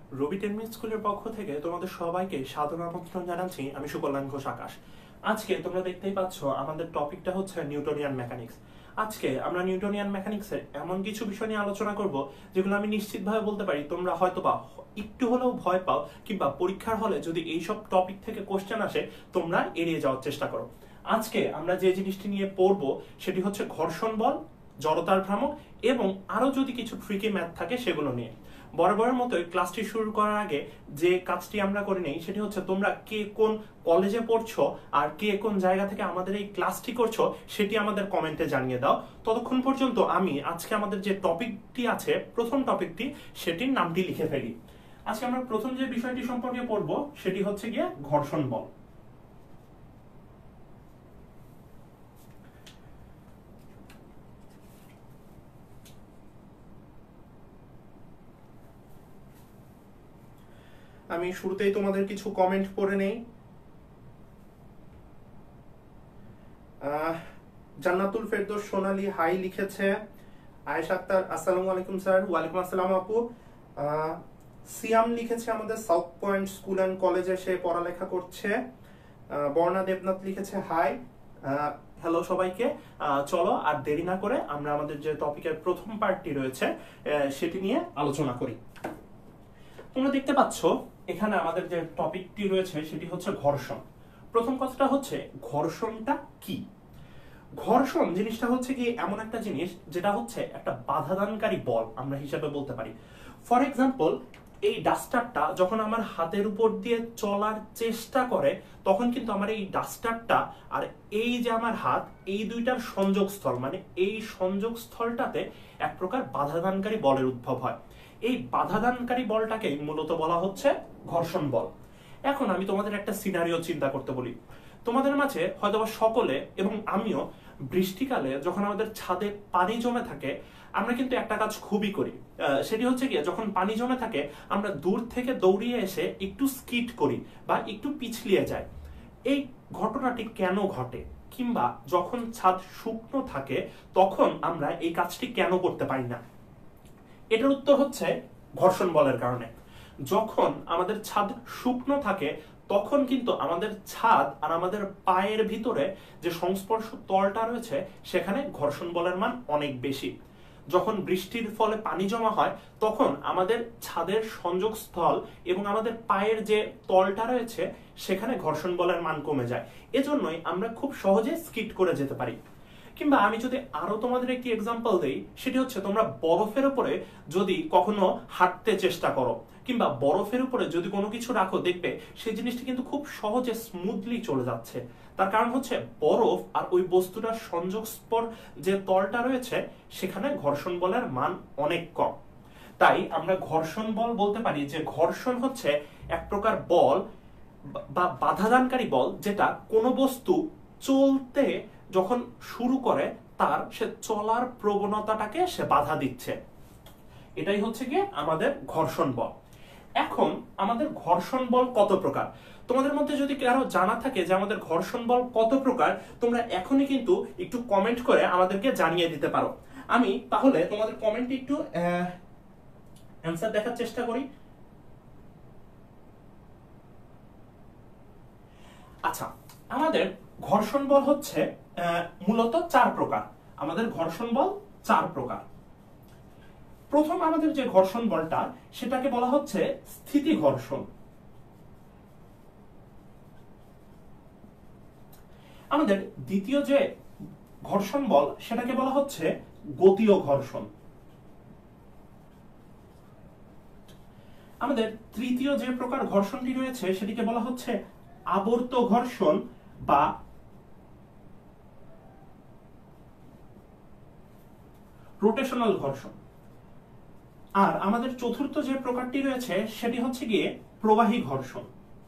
রবি টেনমিন স্কুলের পক্ষ থেকে তোমাদের সবাইকে সাদর আমন্ত্রণ জানাচ্ছি। আমি সুকল্যাণ ঘোষ আকাশ। আজকে তোমরা দেখতেই পাচ্ছ আমাদের টপিকটা হচ্ছে নিউটনিয়ান মেকানিক্স। আজকে আমরা নিউটনিয়ান মেকানিক্সের এমন কিছু বিষয় নিয়ে আলোচনা করব যেগুলো আমি নিশ্চিতভাবে বলতে পারি তোমরা হয়তোবা একটু হলেও ভয় পাও, কিংবা পরীক্ষার হলে যদি এইসব টপিক থেকে কোশ্চেন আসে তোমরা এড়িয়ে যাওয়ার চেষ্টা করো। আজকে আমরা যে জিনিসটি নিয়ে পড়বো সেটি হচ্ছে ঘর্ষণ বল, জড়তার ভ্রামক এবং আরো যদি কিছু ট্রিকি ম্যাথ থাকে সেগুলো নিয়ে। বরাবরের মতোই ক্লাসটি শুরু করার আগে যে কাজটি আমরা করে নেই সেটি হচ্ছে তোমরা কে কোন কলেজে পড়ছো আর কে কোন জায়গা থেকে আমাদের এই ক্লাসটি করছো সেটি আমাদের কমেন্টে জানিয়ে দাও। ততক্ষণ পর্যন্ত আমি আজকে আমাদের যে টপিকটি আছে, প্রথম টপিকটি, সেটির নামটি লিখে ফেলি। আজকে আমরা প্রথম যে বিষয়টি সম্পর্কে পড়বো সেটি হচ্ছে গিয়ে ঘর্ষণ বল। আমি শুরুতেই তোমাদের কিছু কমেন্ট পড়ে নেই। জান্নাতুল ফেরদৌস সোনালী হাই লিখেছে। আয়েশা আক্তার আসসালামু আলাইকুম স্যার। ওয়ালাইকুম আসসালাম আপু। সিয়াম লিখেছে আমাদের সাউথ পয়েন্ট স্কুল অ্যান্ড কলেজে সে পড়ালেখা করছে। বর্ণা দেবনাথ লিখেছে হাই। হ্যালো সবাইকে। চলো আর দেরি না করে আমরা আমাদের যে টপিকের প্রথম পার্টটি রয়েছে সেটি নিয়ে আলোচনা করি। তোমরা দেখতে পাচ্ছ এখানে আমাদের যে টপিকটি রয়েছে সেটি হচ্ছে ঘর্ষণ। প্রথম কথাটা হচ্ছে ঘর্ষণটা কি। ঘর্ষণ জিনিসটা হচ্ছে কি এমন একটা জিনিস যেটা হচ্ছে একটা বাধাদানকারী বল আমরা হিসাবে বলতে পারি। ফর এক্সাম্পল, এই ডাস্টারটা যখন আমার হাতের উপর দিয়ে চলার চেষ্টা করে তখন কিন্তু আমার এই ডাস্টারটা আর এই যে আমার হাত, এই দুইটার সংযোগস্থল, মানে এই সংযোগস্থলটাতে এক প্রকার বাধাদানকারী বলের উদ্ভব হয়। এই বাধাদানকারী বলটাকে মূলত বলা হচ্ছে ঘর্ষণ বল। এখন আমি তোমাদের একটা সিনারিও চিন্তা করতে বলি। তোমাদের মাঝে হয়তোবা সকলে এবং আমিও বৃষ্টিকালে যখন আমাদের ছাদে পানি জমে থাকে আমরা কিন্তু একটা কাজ খুবই করি, সেটি হচ্ছে গিয়ে যখন পানি জমে থাকে আমরা দূর থেকে দৌড়িয়ে এসে একটু স্কিট করি বা একটু পিছলিয়ে যাই। এই ঘটনাটি কেন ঘটে, কিংবা যখন ছাদ শুকনো থাকে তখন আমরা এই কাজটি কেন করতে পারি না? এটার উত্তর হচ্ছে ঘর্ষণ বলের কারণে। যখন আমাদের ছাদ শুকনো থাকে তখন কিন্তু আমাদের ছাদ আর আমাদের পায়ের ভিতরে যে সংস্পর্শ তলটা রয়েছে সেখানে ঘর্ষণ বলের মান অনেক বেশি। যখন বৃষ্টির ফলে পানি জমা হয় তখন আমাদের ছাদের সংযোগস্থল এবং আমাদের পায়ের যে তলটা রয়েছে সেখানে ঘর্ষণ বলের মান কমে যায়। এজন্যই আমরা খুব সহজে স্কিট করে যেতে পারি। কিংবা আমি যদি আরো তোমাদের একটি এক্সাম্পল দেই, সেটি হচ্ছে তোমরা বরফের উপরে যদি কখনো হাঁটতে চেষ্টা করো কিংবা বরফের উপরে যদি কোনো কিছু রাখো, দেখবে সেই জিনিসটি কিন্তু খুব সহজে স্মুথলি চলে যাচ্ছে। তার কারণ হচ্ছে বরফ আর ওই বস্তুটার সংযোগস্থল যে তলটা রয়েছে সেখানে ঘর্ষণ বলের মান অনেক কম। তাই আমরা ঘর্ষণ বল বলতে পারি যে ঘর্ষণ হচ্ছে এক প্রকার বল বা বাধাদানকারী বল যেটা কোনো বস্তু চলতে যখন শুরু করে তার সে চলার প্রবণতাটাকে সে বাধা দিচ্ছে। এটাই হচ্ছে গিয়ে আমাদের ঘর্ষণ বল। এখন আমাদের ঘর্ষণ বল কত প্রকার? তোমাদের মধ্যে যদি কারো জানা থাকে যে আমাদের ঘর্ষণ বল কত প্রকার, তোমরা এখনই কিন্তু একটু কমেন্ট করে আমাদেরকে জানিয়ে দিতে পারো। আমি তাহলে তোমাদের কমেন্টে একটু অ্যান্সার দেখার চেষ্টা করি। আচ্ছা, আমাদের ঘর্ষণ বল হচ্ছে মূলত চার প্রকার। আমাদের ঘর্ষণ বল চার প্রকার। প্রথম আমাদের যে ঘর্ষণ বলটা সেটাকে বলা হচ্ছে স্থিতি ঘর্ষণ। আমাদের দ্বিতীয় যে ঘর্ষণ বল সেটাকে বলা হচ্ছে গতীয় ঘর্ষণ। আমাদের তৃতীয় যে প্রকার ঘর্ষণটি রয়েছে সেটিকে বলা হচ্ছে আবর্ত ঘর্ষণ বা রোটেশনাল ঘর্ষণ। আর আমাদের চতুর্থ যে প্রকারটি রয়েছে সেটি হচ্ছে গিয়ে প্রবাহী ঘর্ষণ।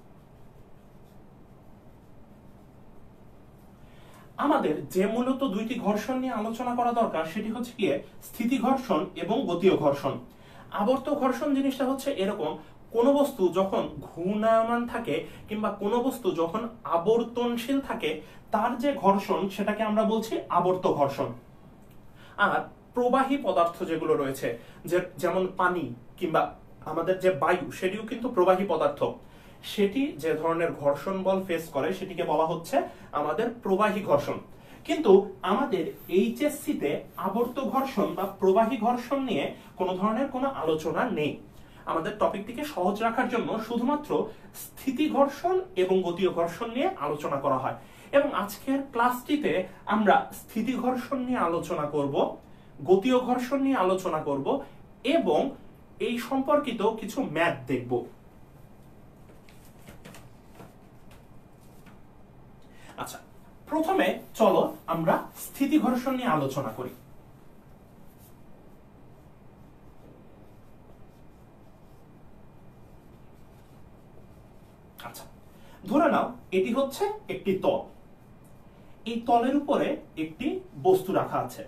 আমাদের যে মূলত দুইটি ঘর্ষণ নিয়ে আলোচনা করা দরকার সেটি হচ্ছে গিয়ে স্থিতি ঘর্ষণ এবং গতীয় ঘর্ষণ। আবর্ত ঘর্ষণ জিনিসটা হচ্ছে এরকম, কোন বস্তু যখন ঘূর্ণায়মান থাকে কিংবা কোন বস্তু যখন আবর্তনশীল থাকে তার যে ঘর্ষণ সেটাকে আমরা বলছি আবর্ত ঘর্ষণ। আর প্রবাহী পদার্থ যেগুলো রয়েছে যেমন পানি কিংবা আমাদের যে বায়ু সেটিও কিন্তু প্রবাহী পদার্থ, সেটি যে ধরনের ঘর্ষণ বল ফেস করে সেটিকে বলা হচ্ছে আমাদের প্রবাহী ঘর্ষণ। কিন্তু আমাদের এইচএসসি তে আবর্ত ঘর্ষণ বা প্রবাহী ঘর্ষণ নিয়ে কোনো ধরনের কোনো আলোচনা নেই। আমাদের টপিকটিকে সহজ রাখার জন্য শুধুমাত্র স্থিতি ঘর্ষণ এবং গতীয় ঘর্ষণ নিয়ে আলোচনা করা হয়, এবং আজকের ক্লাসটিতে আমরা স্থিতি ঘর্ষণ নিয়ে আলোচনা করব, গতীয় ঘর্ষণ নিয়ে আলোচনা করব এবং এই সম্পর্কিত কিছু ম্যাথ দেখব। আচ্ছা, প্রথমে চলো আমরা স্থিতি ঘর্ষণ নিয়ে আলোচনা করি। আচ্ছা, ধরে নাও এটি হচ্ছে একটি তল, এই তলের উপরে একটি বস্তু রাখা আছে।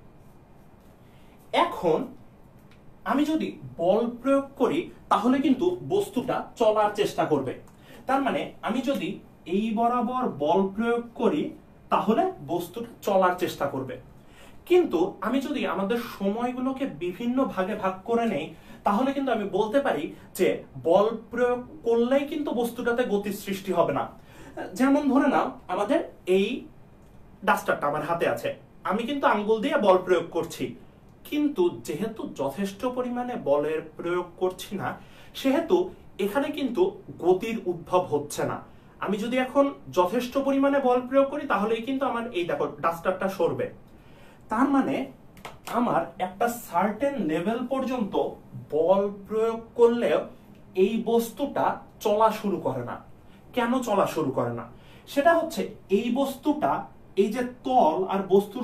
এখন আমি যদি বল প্রয়োগ করি তাহলে কিন্তু বস্তুটা চলার চেষ্টা করবে। তার মানে আমি যদি এই বরাবর বল প্রয়োগ করি তাহলে বস্তুটা চলার চেষ্টা করবে। কিন্তু আমি যদি আমাদের সময়গুলোকে বিভিন্ন ভাগে ভাগ করে নেই তাহলে কিন্তু আমি বলতে পারি যে বল প্রয়োগ করলেই কিন্তু বস্তুটাতে গতির সৃষ্টি হবে না। যেমন ধরে নাও আমাদের এই ডাস্টারটা আমার হাতে আছে, আমি কিন্তু আঙ্গুল দিয়ে বল প্রয়োগ করছি, কিন্তু যেহেতু যথেষ্ট পরিমাণে বলের প্রয়োগ করছি না সেহেতু এখানে কিন্তু গতির উদ্ভব হচ্ছে না। আমি যদি এখন যথেষ্ট পরিমাণে বল প্রয়োগ করি তাহলেই কিন্তু আমার এই দেখো ডাস্টারটা সরবে। তার মানে আমার একটা সার্টেন লেভেল পর্যন্ত বল প্রয়োগ করলেও এই বস্তুটা চলা শুরু করে না। কেন চলা শুরু করে না? সেটা হচ্ছে এই বস্তুটা, এই যে তল আর বস্তুর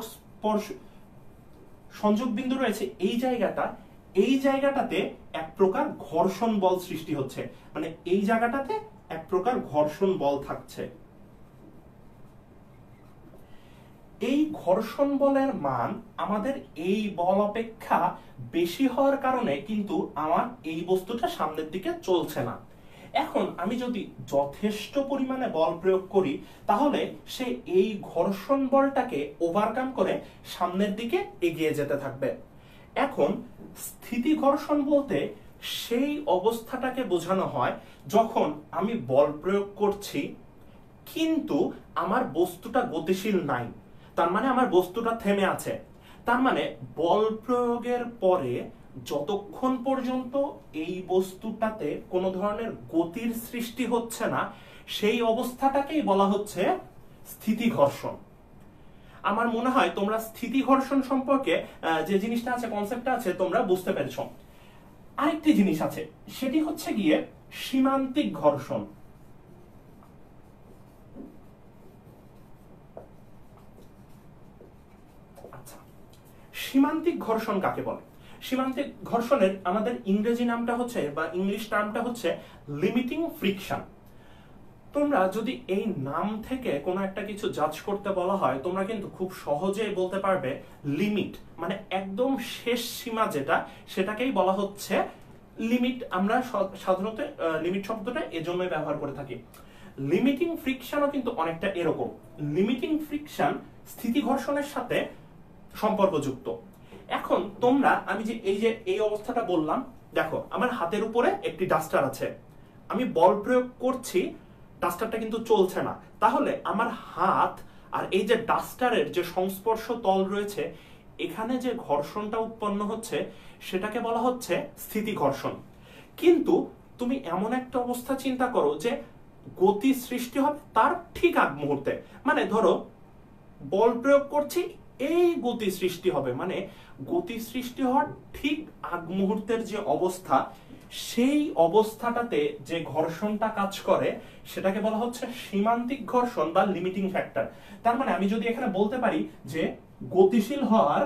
সংযোগ বিন্দু রয়েছে এই জায়গাটাতে এক প্রকার ঘর্ষণ বল সৃষ্টি হচ্ছে, মানে এই জায়গাটাতে এক প্রকার ঘর্ষণ বল থাকছে। এই ঘর্ষণ বলের মান আমাদের এই বল অপেক্ষা বেশি হওয়ার কারণে কিন্তু আমার এই বস্তুটা সামনের দিকে চলছে না। এখন আমি যদি যথেষ্ট পরিমাণে বল প্রয়োগ করি তাহলে সে এই ঘর্ষণ বলটাকে ওভারকাম করে সামনের দিকে এগিয়ে যেতে থাকবে। এখন স্থিতি ঘর্ষণ বলতে সেই অবস্থাটাকে বোঝানো হয় যখন আমি বল প্রয়োগ করছি কিন্তু আমার বস্তুটা গতিশীল নাই, তার মানে আমার বস্তুটা থেমে আছে। তার মানে বল প্রয়োগের পরে যতক্ষণ পর্যন্ত এই বস্তুটাতে কোনো ধরনের গতির সৃষ্টি হচ্ছে না সেই অবস্থাটাকেই বলা হচ্ছে স্থিতি ঘর্ষণ। আমার মনে হয় তোমরা স্থিতি ঘর্ষণ সম্পর্কে যে জিনিসটা আছে, কনসেপ্টটা আছে, তোমরা বুঝতে পেরেছো। আরেকটি জিনিস আছে, সেটি হচ্ছে গিয়ে সীমান্তিক ঘর্ষণ। আচ্ছা, সীমান্তিক ঘর্ষণ কাকে বলে? সীমান্তিক ঘর্ষণের আমাদের ইংরেজি নামটা হচ্ছে বা ইংলিশ টার্মটা হচ্ছে লিমিটিং ফ্রিকশন। তোমরা যদি এই নাম থেকে কোনো একটা কিছু জাজ করতে বলা হয় তোমরা কিন্তু খুব সহজেই বলতে পারবে লিমিট মানে একদম শেষ সীমা যেটা, সেটাকেই বলা হচ্ছে লিমিট। আমরা সাধারণত লিমিট শব্দটা এজন্যই ব্যবহার করে থাকি। লিমিটিং ফ্রিকশনও কিন্তু অনেকটা এরকম। লিমিটিং ফ্রিকশন স্থিতি ঘর্ষণের সাথে সম্পর্কযুক্ত। এখন তোমরা আমি যে এই অবস্থাটা বললাম, দেখো আমার হাতের উপরে একটি ডাস্টার আছে, আমি বল প্রয়োগ করছি, ডাস্টারটা কিন্তু চলছে না। তাহলে আমার হাত আর এই যে ডাস্টারের যে সংস্পর্শ তল রয়েছে এখানে যে ঘর্ষণটা উৎপন্ন হচ্ছে সেটাকে বলা হচ্ছে স্থিতি ঘর্ষণ। কিন্তু তুমি এমন একটা অবস্থা চিন্তা করো যে গতি সৃষ্টি হবে তার ঠিক আগ মুহূর্তে, মানে ধরো বল প্রয়োগ করছি এই গতি সৃষ্টি হবে, মানে গতি সৃষ্টি হওয়ার ঠিক আগ মুহূর্তের যে অবস্থা সেই অবস্থাটাতে যে ঘর্ষণটা কাজ করে সেটাকে বলা হচ্ছে সীমান্তিক ঘর্ষণ বা লিমিটিং ফ্যাক্টর। তার মানে আমি যদি এখানে বলতে পারি যে গতিশীল হওয়ার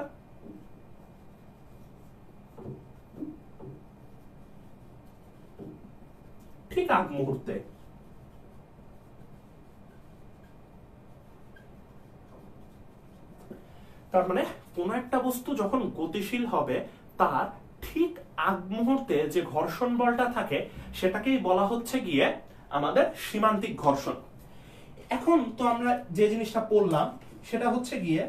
ঠিক আগ মুহূর্তে, তার মানে কোন একটা বস্তু যখন গতিশীল হবে তার ঠিক আগ মুহূর্তে যে ঘর্ষণ বলটা থাকে সেটাকেই বলা হচ্ছে গিয়ে আমাদের সীমান্তিক ঘর্ষণ। এখন তো আমরা যে জিনিসটা পড়লাম সেটা হচ্ছে গিয়ে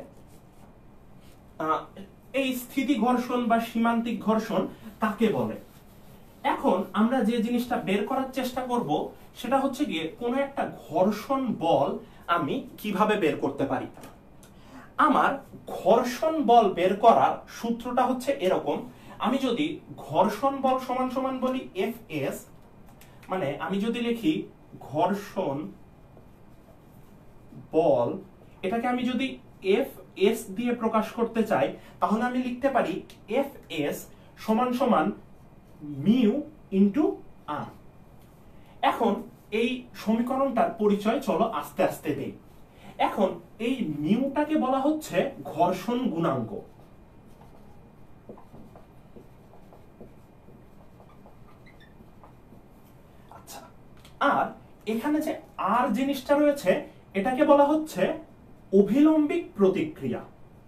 এই স্থিতি ঘর্ষণ বা সীমান্তিক ঘর্ষণ কাকে বলে। এখন আমরা যে জিনিসটা বের করার চেষ্টা করব সেটা হচ্ছে গিয়ে কোনো একটা ঘর্ষণ বল আমি কিভাবে বের করতে পারি। আমার ঘর্ষণ বল বের করার সূত্রটা হচ্ছে এরকম, আমি যদি ঘর্ষণ বল সমান সমান বলি এফ এস, মানে আমি যদি লিখি ঘর্ষণ বল, এটাকে আমি যদি এফ এস দিয়ে প্রকাশ করতে চাই তাহলে আমি লিখতে পারি এফ এস সমান সমান মিউ ইন্টু আর। এখন এই সমীকরণটার পরিচয় চলো আস্তে আস্তে দেই। এখন এই মিউটাকে বলা হচ্ছে ঘর্ষণ গুণাঙ্ক। আচ্ছা, আর এখানে যে আর জিনিসটা রয়েছে এটাকে বলা হচ্ছে অভিলম্বিক প্রতিক্রিয়া।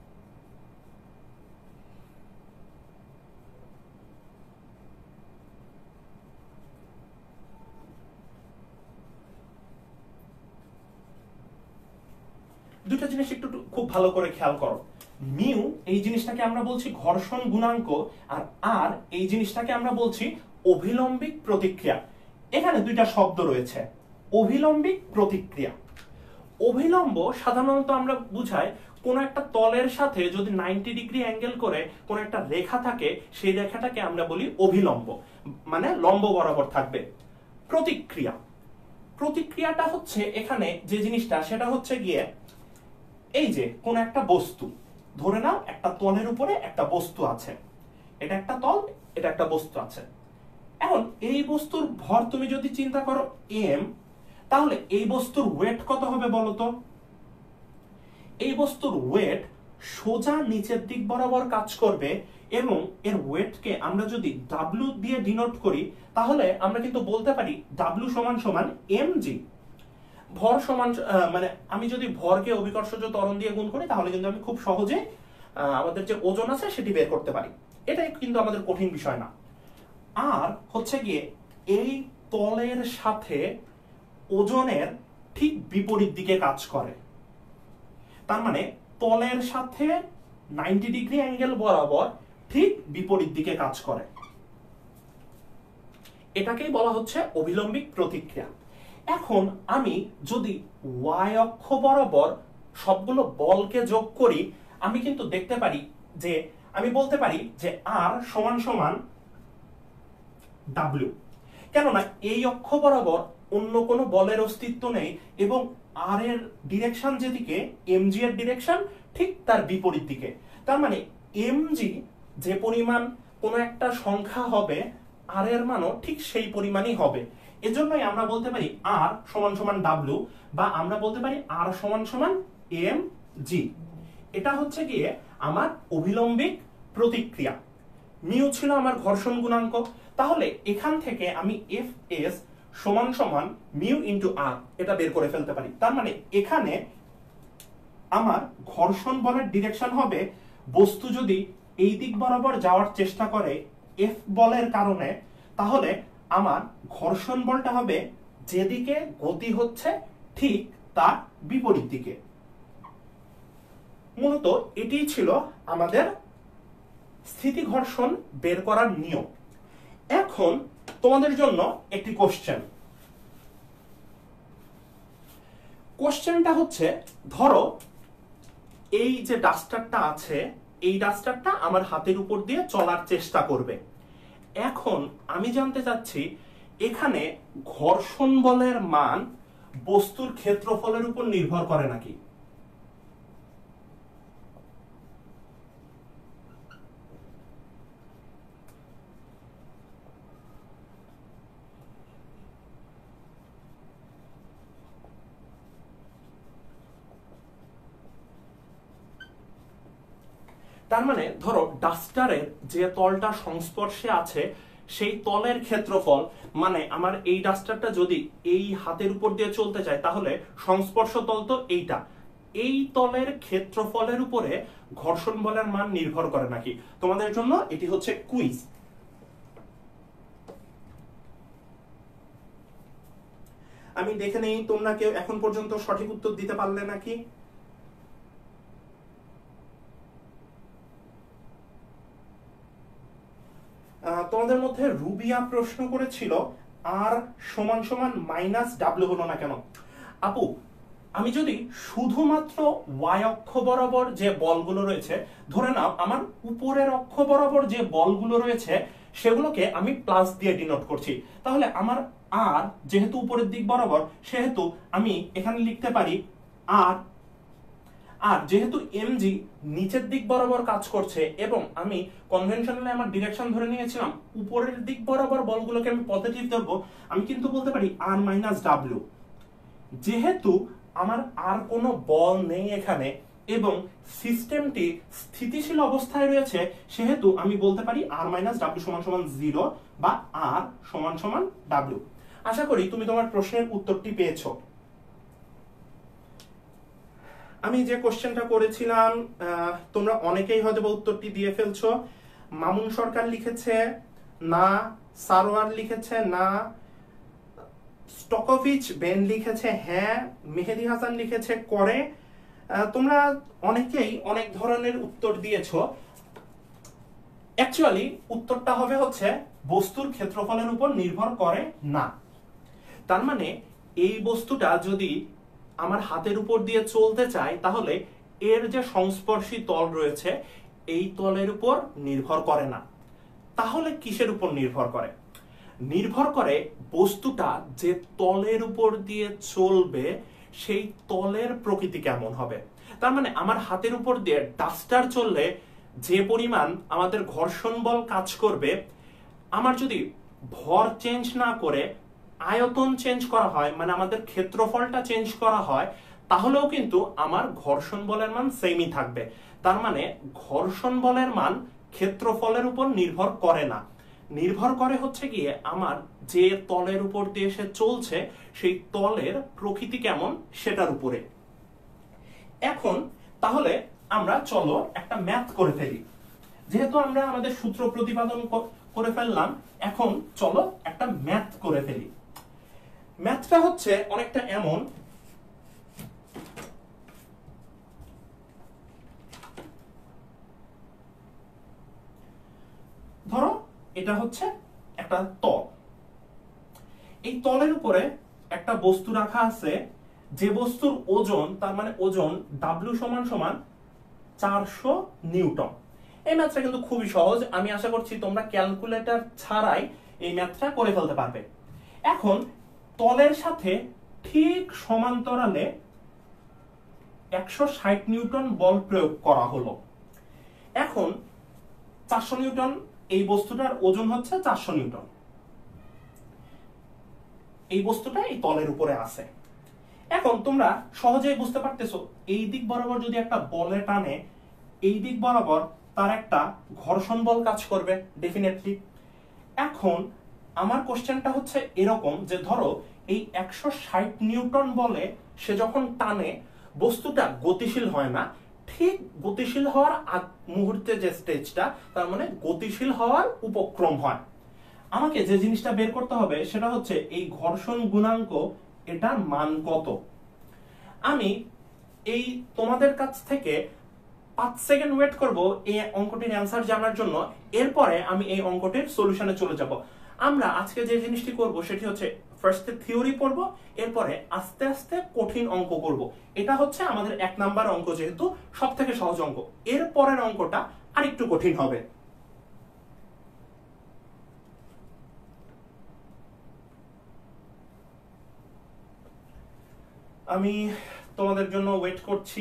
দুটো জিনিস একটু খুব ভালো করে খেয়াল করো, মিউ এই জিনিসটাকে আমরা বলছি ঘর্ষণ গুণাঙ্ক, আর আর এই জিনিসটাকে আমরা বলছি অভিলম্বিক প্রতিক্রিয়া। এখানে দুইটা শব্দ রয়েছে, অভিলম্বিক প্রতিক্রিয়া। অভিলম্ব সাধারণত আমরা বুঝাই কোন একটা তলের সাথে যদি 90 ডিগ্রি অ্যাঙ্গেল করে কোন একটা রেখা থাকে সেই রেখাটাকে আমরা বলি অভিলম্ব, মানে লম্ব বরাবর থাকবে। প্রতিক্রিয়া, প্রতিক্রিয়াটা হচ্ছে এখানে যে জিনিসটা সেটা হচ্ছে গিয়ে এই যে কোন একটা বস্তু, ধরে নাও একটা তলের উপরে একটা বস্তু আছে, এটা একটা তল, এটা একটা বস্তু আছে। এখন এই বস্তুর ভর তুমি যদি চিন্তা করো এম, তাহলে এই বস্তুর ওয়েট কত হবে বলতো? এই বস্তুর ওয়েট সোজা নিচের দিক বরাবর কাজ করবে, এবং এর ওয়েটকে আমরা যদি ডাব্লিউ দিয়ে ডিনোট করি তাহলে আমরা কিন্তু বলতে পারি ডাব্লিউ সমান সমান এমজি। ভর সমান মানে আমি যদি ভরকে অভিকর্ষজ ত্বরণ দিয়ে গুণ করি তাহলে কিন্তু আমি খুব সহজে আমাদের যে ওজন আছে সেটি বের করতে পারি। এটাই কিন্তু আমাদের কঠিন বিষয় না। আর হচ্ছে গিয়ে এই তলের সাথে ওজনের ঠিক বিপরীত দিকে কাজ করে, তার মানে তলের সাথে 90 ডিগ্রি অ্যাঙ্গেল বরাবর ঠিক বিপরীত দিকে কাজ করে। এটাকেই বলা হচ্ছে অভিলম্বিক প্রতিক্রিয়া। এখন আমি যদি ওয়াই অক্ষ বরাবর সবগুলো বলকে যোগ করি আমি কিন্তু দেখতে পারি যে আমি বলতে পারি যে আর সমান সমান ডাব্লিউ, কেননা এই অক্ষ বরাবর অন্য কোনো বলের অস্তিত্ব নেই এবং আর এর ডিরেকশন যেদিকে এমজি এর ডিরেকশন ঠিক তার বিপরীত দিকে। তার মানে এমজি যে পরিমাণ কোনো একটা সংখ্যা হবে আর এর মানও ঠিক সেই পরিমাণই হবে। এজন্যই আমরা বলতে পারি আর সমান সমান ডাব্লিউ, বা আমরা বলতে পারি আর সমান সমান এম জি। এটা হচ্ছে গিয়ে আমার অভিলম্বিক প্রতিক্রিয়া। মিউ ছিল আমার ঘর্ষণ গুণাঙ্ক, তাহলে এখান থেকে আমি এফ এস সমান সমান মিউ ইন্টু আর এটা বের করে ফেলতে পারি। তার মানে এখানে আমার ঘর্ষণ বলের ডিরেকশন হবে, বস্তু যদি এই দিক বরাবর যাওয়ার চেষ্টা করে এফ বলের কারণে, তাহলে আমার ঘর্ষণ বলটা হবে যেদিকে গতি হচ্ছে ঠিক তার বিপরীত দিকে। মূলত এটিই ছিল আমাদের স্থিতি ঘর্ষণ বের করার নিয়ম। এখন তোমাদের জন্য একটি কোশ্চেনটা হচ্ছে, ধরো এই যে ডাস্টারটা আছে এই ডাস্টারটা আমার হাতের উপর দিয়ে চলার চেষ্টা করবে। এখন আমি জানতে চাচ্ছি এখানে ঘর্ষণ বলের মান বস্তুর ক্ষেত্রফলের উপর নির্ভর করে নাকি। তার মানে ধরো ডাস্টারের যে তলটা সংস্পর্শে আছে সেই তলের ক্ষেত্রফল, মানে আমার এই ডাস্টারটা যদি এই হাতের উপর দিয়ে চলতে চায় তাহলে সংস্পর্শ তল তো এইটা, এই তলের ক্ষেত্রফলের উপরে ঘর্ষণ বলের মান নির্ভর করে নাকি। তোমাদের জন্য এটি হচ্ছে কুইজ। আমি দেখে নেই তোমরা কেউ এখন পর্যন্ত সঠিক উত্তর দিতে পারলে নাকি। তোমাদের মধ্যে রুবিয়া প্রশ্ন করেছিল আর সমান সমান মাইনাস ডাব্লিউ হলো না কেন। আপু, আমি যদি শুধুমাত্র ওয়াই অক্ষ বরাবর যে বলগুলো রয়েছে, ধরে নাও আমার উপরের অক্ষ বরাবর যে বলগুলো রয়েছে সেগুলোকে আমি প্লাস দিয়ে ডিনোট করছি, তাহলে আমার আর যেহেতু উপরের দিক বরাবর সেহেতু আমি এখানে লিখতে পারি আর, আর যেহেতু এমজি নিচের দিক বরাবর কাজ করছে এবং আমি কনভেনশনালি আমার ডিরেকশন ধরে নিয়েছিলাম উপরের দিক বরাবর বলগুলোকে আমি পজিটিভ ধরবো, আমি কিন্তু বলতে পারি আর মাইনাস ডাব্লিউ। যেহেতু আমার আর কোনো বল নেই এখানে এবং সিস্টেমটি স্থিতিশীল অবস্থায় রয়েছে সেহেতু আমি বলতে পারি আর মাইনাস ডাব্লিউ সমান সমান 0 বা আর সমান সমান ডাব্লিউ। আশা করি তুমি তোমার প্রশ্নের উত্তরটি পেয়েছো। আমি যে কোশ্চেনটা করেছিলাম তোমরা অনেকেই হয়তো উত্তরটি দিয়ে ফেলছো। মামুন সরকার লিখেছে না, সারোয়ার লিখেছে না, স্টকোভিচ বেন লিখেছে হ্যাঁ, মেহেদি হাসান লিখেছে করে। তোমরা অনেকেই অনেক ধরনের উত্তর দিয়েছো। অ্যাকচুয়ালি উত্তরটা হবে হচ্ছে বস্তুর ক্ষেত্রফলের উপর নির্ভর করে না। তার মানে এই বস্তুটা যদি আমার হাতের উপর দিয়ে চলতে চায় তাহলে এর যে সংস্পর্শী তল রয়েছে এই তলের উপর নির্ভর করে না। তাহলে কিসের উপর নির্ভর করে? নির্ভর করে বস্তুটা যে তলের উপর দিয়ে চলবে সেই তলের প্রকৃতি কেমন হবে। তার মানে আমার হাতের উপর দিয়ে ডাস্টার চললে যে পরিমাণ আমাদের ঘর্ষণ বল কাজ করবে, আমার যদি ভর চেঞ্জ না করে আয়তন চেঞ্জ করা হয়, মানে আমাদের ক্ষেত্রফলটা চেঞ্জ করা হয়, তাহলেও কিন্তু আমার ঘর্ষণ বলের মান সেমই থাকবে। তার মানে ঘর্ষণ বলের মান ক্ষেত্রফলের উপর নির্ভর করে না, নির্ভর করে হচ্ছে গিয়ে আমার যে তলের উপর দিয়ে সে চলছে সেই তলের প্রকৃতি কেমন সেটার উপরে। এখন তাহলে আমরা চলো একটা ম্যাথ করে ফেলি। যেহেতু আমরা আমাদের সূত্র প্রতিপাদন করে ফেললাম, এখন চলো একটা ম্যাথ করে ফেলি। ম্যাথটা হচ্ছে অনেকটা এমন, ধরো এটা হচ্ছে একটা তল, এই তলের উপরে একটা বস্তু রাখা আছে, যে বস্তুর ওজন, তার মানে ওজন ডাব্লিউ সমান সমান 400 নিউটন। এই ম্যাথটা কিন্তু খুবই সহজ, আমি আশা করছি তোমরা ক্যালকুলেটর ছাড়াই এই ম্যাথটা করে ফেলতে পারবে। এখন তলের সাথে ঠিক সমান্তরালে 160 নিউটন বল প্রয়োগ করা হলো। এখন 400 নিউটন, এই বস্তুটার ওজন হচ্ছে 400 নিউটন, এই বস্তুটা এই তলের উপরে আছে। এখন তোমরা সহজেই বুঝতে পারতেছো এই দিক বরাবর যদি একটা বলে টানে, এই দিক বরাবর তার একটা ঘর্ষণ বল কাজ করবে ডেফিনেটলি। এখন আমার কোশ্চেনটা হচ্ছে এরকম যে ধরো এই 160 নিউটন বলে সে যখন টানে বস্তুটা গতিশীল হয় না, ঠিক গতিশীল হওয়ার আগ মুহূর্তে যে স্টেজটা, তার মানে গতিশীল হওয়ার উপক্রম হয়। আমাকে যে জিনিসটা বের করতে হবে সেটা হচ্ছে এই ঘর্ষণ গুণাঙ্ক, এটার মান কত। আমি এই তোমাদের কাছ থেকে 5 সেকেন্ড ওয়েট করব এই অঙ্কটির অ্যান্সার জানার জন্য, এরপরে আমি এই অঙ্কটির সলিউশনে চলে যাব। আমরা আজকে যে জিনিসটি করব সেটি হচ্ছে ফার্স্টে থিওরি পড়ব, এরপরে আস্তে আস্তে কঠিন অঙ্ক করব। এটা হচ্ছে আমাদের 1 নাম্বার অঙ্ক, যেহেতু সবথেকে সহজ অঙ্ক। এর পরের অঙ্কটা আরেকটু কঠিন হবে। আমি তোমাদের জন্য ওয়েট করছি।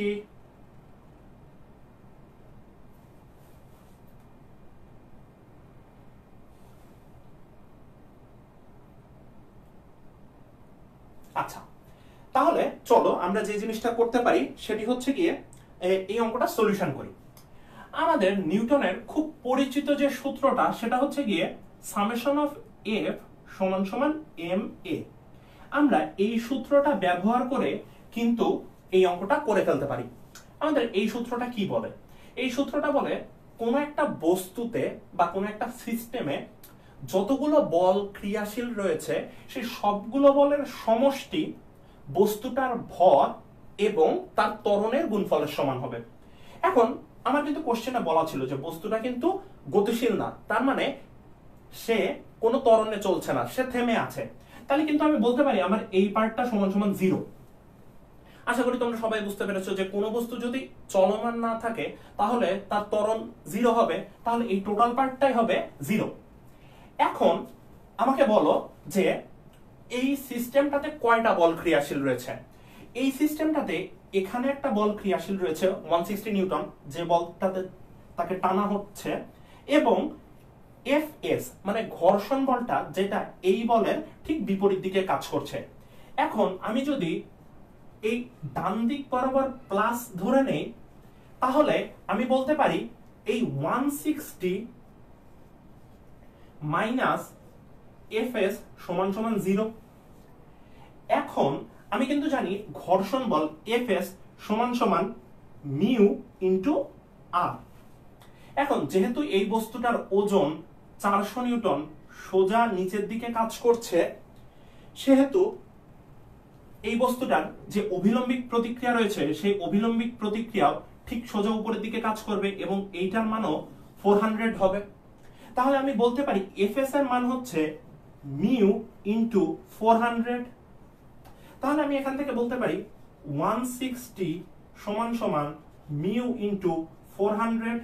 আচ্ছা, তাহলে চলো আমরা যে জিনিসটা করতে পারি সেটি হচ্ছে গিয়ে এই অঙ্কটা সলিউশন করি। আমাদের নিউটনের খুব পরিচিত যে সূত্রটা সেটা হচ্ছে গিয়ে সামেশন অফ এফ সমান সমান এম এ। আমরা এই সূত্রটা ব্যবহার করে কিন্তু এই অঙ্কটা করে ফেলতে পারি। আমাদের এই সূত্রটা কি বলে? এই সূত্রটা বলে কোনো একটা বস্তুতে বা কোনো একটা সিস্টেমে যতগুলো বল ক্রিয়াশীল রয়েছে সেই সবগুলো বলের সমষ্টি বস্তুটার ভর এবং তার ত্বরণের গুণফলের সমান হবে। এখন আমার কিন্তু কোশ্চেনে বলা ছিল যে বস্তুটা কিন্তু গতিশীল না, তার মানে সে কোনো ত্বরণে চলছে না, সে থেমে আছে, তাহলে কিন্তু আমি বলতে পারি আমার এই পার্টটা সমান সমান 0। আশা করি তোমরা সবাই বুঝতে পেরেছো যে কোনো বস্তু যদি চলমান না থাকে তাহলে তার ত্বরণ 0 হবে, তাহলে এই টোটাল পার্টটাই হবে 0। এখন আমাকে বলো যে এই সিস্টেমটাতে কয়টা বল ক্রিয়াশীল রয়েছে। এই সিস্টেমটাতে এখানে একটা বল ক্রিয়াশীল রয়েছে 160 নিউটন, যে বলটাতে তাকে টানা হচ্ছে, এবং এফএস মানে ঘর্ষণ বলটা, যেটা এই বলের ঠিক বিপরীত দিকে কাজ করছে। এখন আমি যদি এই ডান দিক বরাবর প্লাস ধরে নেই, তাহলে আমি বলতে পারি এই 160 মাইনাস এফএস সমান সমান 0। এখন আমি কিন্তু জানি ঘর্ষণ বল এফএস সমান সমান মিউ ইন্টু আর। এখন যেহেতু এই বস্তুটার ওজন 400 নিউটন সোজা নিচের দিকে কাজ করছে, সেহেতু এই বস্তুটার যে অভিলম্বিক প্রতিক্রিয়া রয়েছে সেই অভিলম্বিক প্রতিক্রিয়াও ঠিক সোজা উপরের দিকে কাজ করবে, এবং এইটার মানও 400 হবে। তাহলে আমি বলতে পারি এফএস এর মান হচ্ছে মিউ ইন্টু 400। তাহলে আমি এখান থেকে বলতে পারি 160 সমান সমান মিউ ইন্টু 400,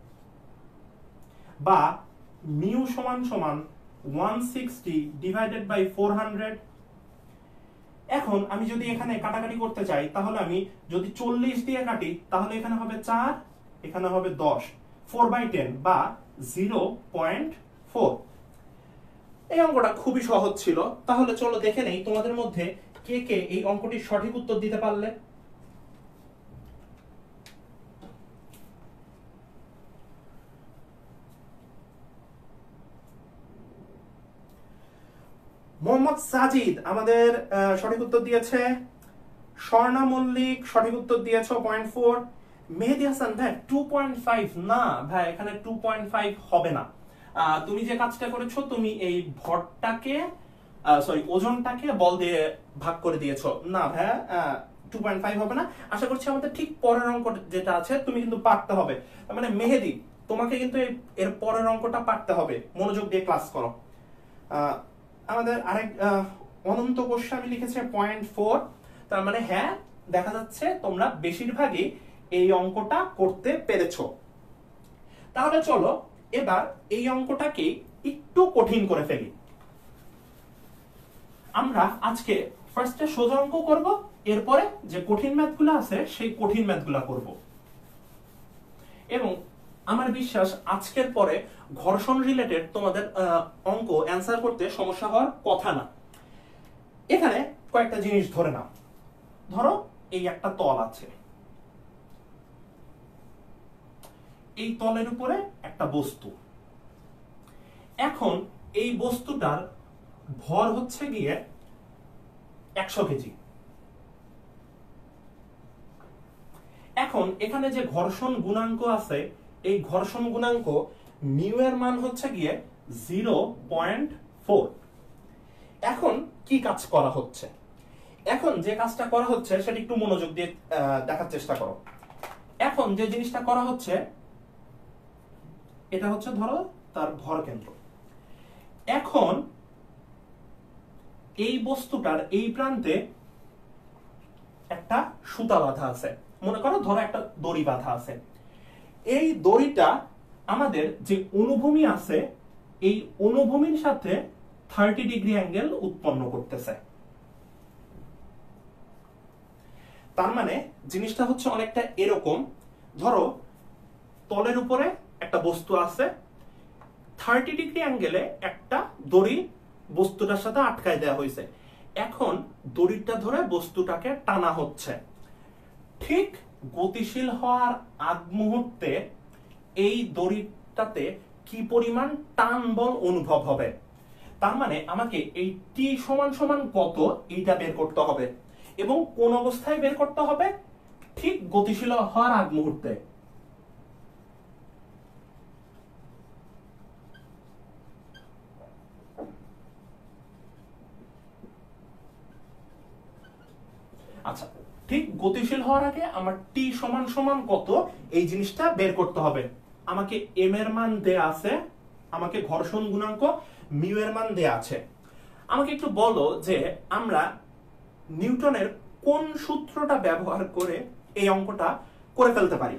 বা মিউ সমান সমান 160 ডিভাইডেড বাই 400। এখন আমি যদি এখানে কাটাকাটি করতে চাই, তাহলে আমি যদি 40 দিয়ে কাটি তাহলে এখানে হবে 4, এখানে হবে 10, 4/10 বা 0.4। এই অঙ্কটা খুবই সহজ ছিল। তাহলে চলো দেখে নেই তোমাদের মধ্যে কে কে এই অঙ্কটির সঠিক উত্তর দিতে পারলে। মোহাম্মদ সাজিদ আমাদের সঠিক উত্তর দিয়েছে। স্বর্ণা মল্লিক সঠিক উত্তর দিয়েছে 0.4। মেহেদি হাসান ভাই 2.5, না ভাই এখানে 2.5 হবে না। তুমি যে কাজটা করেছো, তুমি এই ভরটাকে ওজনটাকে বল দিয়ে ভাগ করে দিয়েছো। না ভাই 2.5 হবে না। আশা করছি আমাদের ঠিক পরের অঙ্ক যেটা আছে তুমি কিন্তু পারতে হবে। মানে মেহেদি, তোমাকে কিন্তু এর পরের অঙ্কটা পারতে হবে, মনোযোগ দিয়ে ক্লাস করো। আমাদের আরেক অনন্ত গোস্বামী লিখেছে 0.4। তার মানে হ্যাঁ, দেখা যাচ্ছে তোমরা বেশিরভাগই এই অঙ্কটা করতে পেরেছো। তাহলে চলো এবার এই অঙ্কটাকে একটু কঠিন করে ফেলি। আমরা আজকে ফার্স্টে সোজা অঙ্ক করব, এরপরে যে কঠিন ম্যাথগুলো আছে সেই কঠিন ম্যাথগুলো করব। এবং আমার বিশ্বাস আজকের পরে ঘর্ষণ রিলেটেড তোমাদের অঙ্ক অ্যান্সার করতে সমস্যা হওয়ার কথা না। এখানে কয়েকটা জিনিস ধরে নাও। ধরো এই একটা তল আছে, এই তলের উপরে একটা বস্তু। এখন এই বস্তুটার ভর হচ্ছে গিয়ে 100 কেজি। এখন এখানে যে ঘর্ষণ গুণাঙ্ক আছে, এই ঘর্ষণ গুণাঙ্ক মিউ এর মান হচ্ছে গিয়ে 0.4। এখন কি কাজ করা হচ্ছে? এখন যে কাজটা করা হচ্ছে সেটা একটু মনোযোগ দিয়ে দেখার চেষ্টা করো। এখন যে জিনিসটা করা হচ্ছে, এটা হচ্ছে ধরো তার ভর কেন্দ্র। এখন এই বস্তুটার এই প্রান্তে একটা সুতা বাঁধা আছে, মনে করো ধরো একটা দড়ি বাঁধা আছে। এই দড়িটা আমাদের যে অনুভূমি আছে, এই অনুভূমির সাথে 30 ডিগ্রি অ্যাঙ্গেল উৎপন্ন করতেছে। তার মানে জিনিসটা হচ্ছে অনেকটা এরকম। ধরো তলের উপরে একটা বস্তু আছে, 30 ডিগ্রি অ্যাঙ্গেলে একটা দড়ি বস্তুটার সাথে আটকায় দেওয়া হয়েছে। এখন দড়িটা ধরে বস্তুটাকে টানা হচ্ছে। ঠিক গতিশীল হওয়ার আগ মুহূর্তে এই দড়িটাতে কি পরিমাণ টান বল অনুভব হবে। তার মানে আমাকে এই টি সমান সমান কত এইটা বের করতে হবে, এবং কোন অবস্থায় বের করতে হবে? ঠিক গতিশীল হওয়ার আগ মুহূর্তে। আচ্ছা, ঠিক গতিশীল হওয়ার আগে আমার টি সমান সমান কত এই জিনিসটা বের করতে হবে। আমাকে এম এর মান দেয়া আছে আমাকে ঘর্ষণ গুণাঙ্ক মিউ এর মান দেয়া আছে। আমাকে একটু বলো যে আমরা নিউটনের কোন সূত্রটা ব্যবহার করে এই অঙ্কটা করে ফেলতে পারি।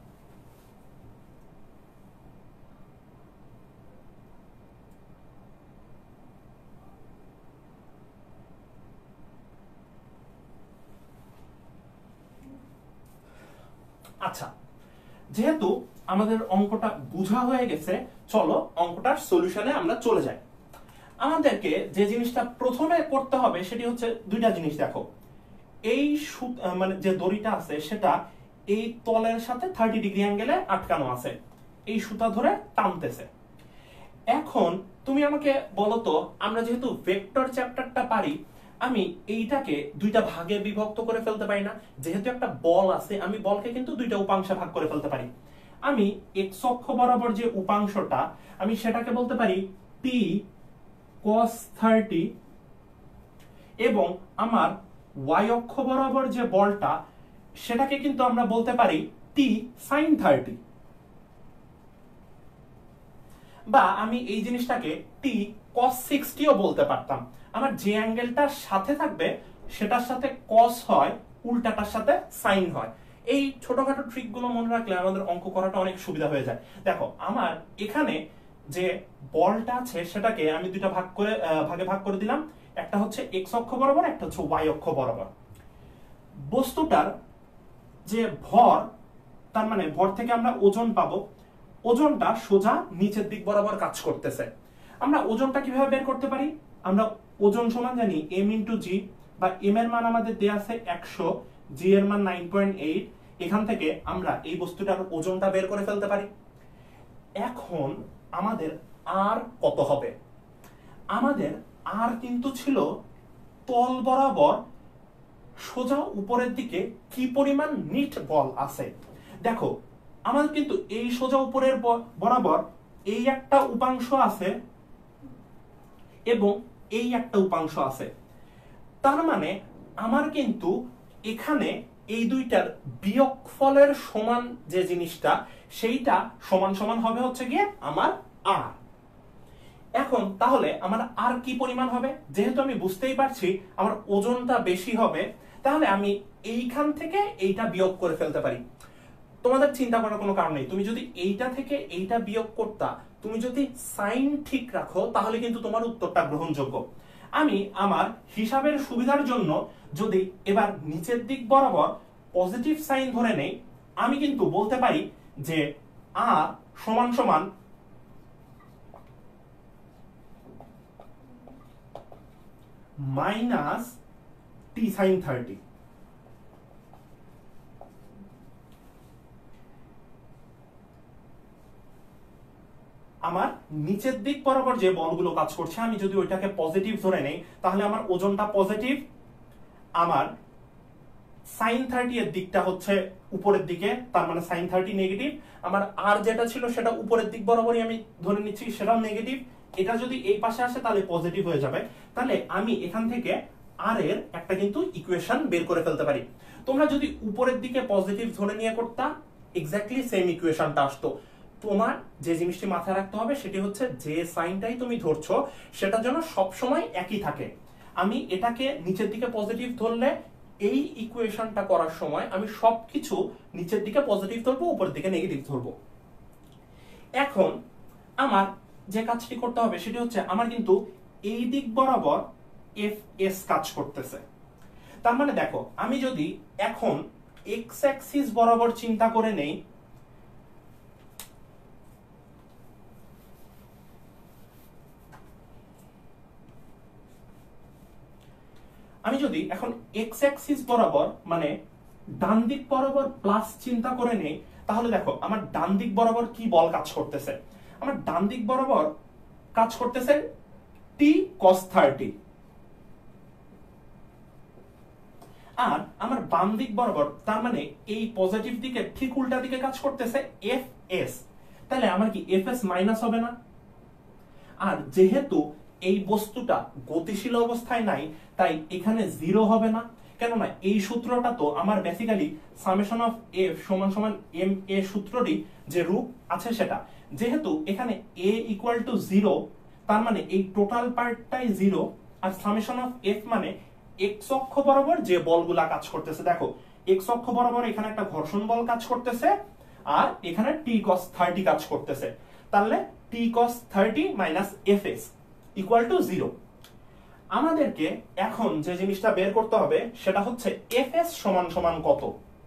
আচ্ছা, যেহেতু আমাদের অঙ্কটা বোঝা হয়ে গেছে, চলো অঙ্কটার সলিউশনে আমরা চলে যাই। আমাদেরকে যে জিনিসটা প্রথমে করতে হবে সেটি হচ্ছে দুইটা জিনিস। দেখো, এই মানে যে দড়িটা আছে সেটা এই তলের সাথে 30 ডিগ্রি অ্যাঙ্গেলে আটকানো আছে, এই সুতা ধরে টানতেছে। এখন তুমি আমাকে বলো তো, আমরা যেহেতু ভেক্টর চ্যাপ্টারটা পারি, আমি এইটাকে দুইটা ভাগে বিভক্ত করে ফেলতে পারি না? যেহেতু একটা বল আছে, আমি বলকে কিন্তু দুইটা উপাংশে ভাগ করে ফেলতে পারি। আমি এক্স অক্ষ বরাবর যে উপাংশটা, আমি সেটাকে বলতে পারি টি cos 30, এবং আমার ওয়াই অক্ষ বরাবর যে বলটা, সেটাকে কিন্তু আমরা বলতে পারি টি sin 30। বা আমি এই জিনিসটাকে টি cos 60ও বলতে পারতাম। আমার যে অ্যাঙ্গেলটার সাথে থাকবে সেটার সাথে cos হয়, উল্টাটার সাথে sin হয়। এই ছোটখাটো ট্রিক গুলো মনে রাখলে আমাদের অঙ্ক করাটা অনেক সুবিধা হয়ে যায়। দেখো, আমার এখানে যে বলটা আছে সেটাকে আমি দুইটা ভাগে ভাগ করে দিলাম। একটা হচ্ছে এক্স অক্ষ বরাবর, একটা হচ্ছে ওয়াই অক্ষ বরাবর। বস্তুটার যে ভর, তার মানে ভর থেকে আমরা ওজন পাবো, ওজনটা সোজা নিচের দিক বরাবর কাজ করতেছে। আমরা ওজনটা কিভাবে বের করতে পারি? আমরা ওজন সমান জানি m ইন্টু জি, বা m এর মান আমাদের দেয়া আছে 100, জি এর মান 9.8। এখান থেকে আমরা এই বস্তুটার ওজনটা বের করে ফেলতে পারি। এখন আমাদের আর কত হবে? আমাদের আর কিন্তু ছিল তল বরাবর সোজা উপরের দিকে কি পরিমাণ নিট বল আছে। দেখো, আমাদের কিন্তু এই সোজা উপরের বরাবর এই একটা উপাংশ আছে এবং এই একটা উপাংশ আছে। তার মানে আমার কিন্তু এখানে এই দুইটার বিয়োগফলের সমান যে জিনিসটা, সেইটা সমান সমান হবে হচ্ছে গিয়ে আমার আর। এখন তাহলে আমার আর কি পরিমাণ হবে? যেহেতু আমি বুঝতেই পারছি আমার ওজনটা বেশি হবে, তাহলে আমি এইখান থেকে এইটা বিয়োগ করে ফেলতে পারি। তোমাদের চিন্তা করার কোনো কারণ নেই। তুমি যদি এইটা থেকে এইটা বিয়োগ করতা, তুমি যদি সাইন ঠিক রাখো, তাহলে কিন্তু তোমার উত্তরটা গ্রহণযোগ্য। আমি আমার হিসাবের সুবিধার জন্য যদি এবার নিচের দিক বরাবর পজিটিভ সাইন ধরে নেই, আমি কিন্তু বলতে পারি যে আর সমান সমান মাইনাস টি সাইন 30। আমার নিচের দিক বরাবর যে বলগুলো কাজ করছে, আমি যদি ওইটাকে পজিটিভ ধরে নেই, তাহলে আমার ওজনটা পজিটিভ। আমার সাইন 30 এর দিকটা হচ্ছে উপরের দিকে, তার মানে সাইন 30 নেগেটিভ। আমার আর যেটা ছিল সেটা উপরের দিক বরাবরই আমি ধরে নিচ্ছি, সেটাও নেগেটিভ। এটা যদি এই পাশে আসে তাহলে পজিটিভ হয়ে যাবে। তাহলে আমি এখান থেকে আর এর একটা কিন্তু ইকুয়েশন বের করে ফেলতে পারি। তোমরা যদি উপরের দিকে পজিটিভ ধরে নিয়ে করতা, এক্স্যাক্টলি সেম ইকুয়েশনটা আসতো। তোমার যে জিনিসটি মাথায় রাখতে হবে সেটি হচ্ছে, যে সাইনটাই তুমি ধরছো সেটা যেন সবসময় একই থাকে। আমি এটাকে নিচের দিকে পজিটিভ ধরলে এই ইকুয়েশনটা করার সময় আমি সবকিছু নিচের দিকে পজিটিভ ধরবো, উপরের দিকে নেগেটিভ ধরবো। এখন আমার যে কাজটি করতে হবে সেটি হচ্ছে, আমার কিন্তু এই দিক বরাবর এফ এস কাজ করতেছে। তার মানে দেখো, আমি যদি এখন এক্স অ্যাক্সিস বরাবর চিন্তা করে নেই, আমি যদি এখন এক্স অ্যাক্সিস বরাবর মানে ডান দিক বরাবর প্লাস চিন্তা করে নেই, তাহলে দেখো আমার ডান দিক বরাবর কি বল কাজ করতেছে। আমার ডান দিক বরাবর কাজ করতেছে টি cos 30, আর আমার বাম দিক বরাবর, তার মানে এই পজিটিভ দিকে ঠিক উল্টা দিকে কাজ করতেছে এফ এস। তাহলে আমার কি এফ এস মাইনাস হবে না? আর যেহেতু এই বস্তুটা গতিশীল অবস্থায় নাই, তাই এখানে জিরো হবে না। কেননা এই সূত্রটা তো আমার বেসিক্যালি সামেশন অফ এফ সমান সমান এম এ সূত্রটি যে রূপ আছে সেটা। যেহেতু এখানে a ইকুয়াল টু 0, তার মানে এই টোটাল পার্টটাই 0, আর সামেশন অফ f মানে x অক্ষ বরাবর যে বলগুলা কাজ করতেছে। দেখো x অক্ষ বরাবর এখানে একটা ঘর্ষণ বল কাজ করতেছে, আর এখানে t cos 30 কাজ করতেছে। তাহলে t cos 30 minus fs equal to 0। আমাদেরকে এখন যে জিনিসটা বের করতে হবে সেটা হচ্ছে fs সমান সমান কত।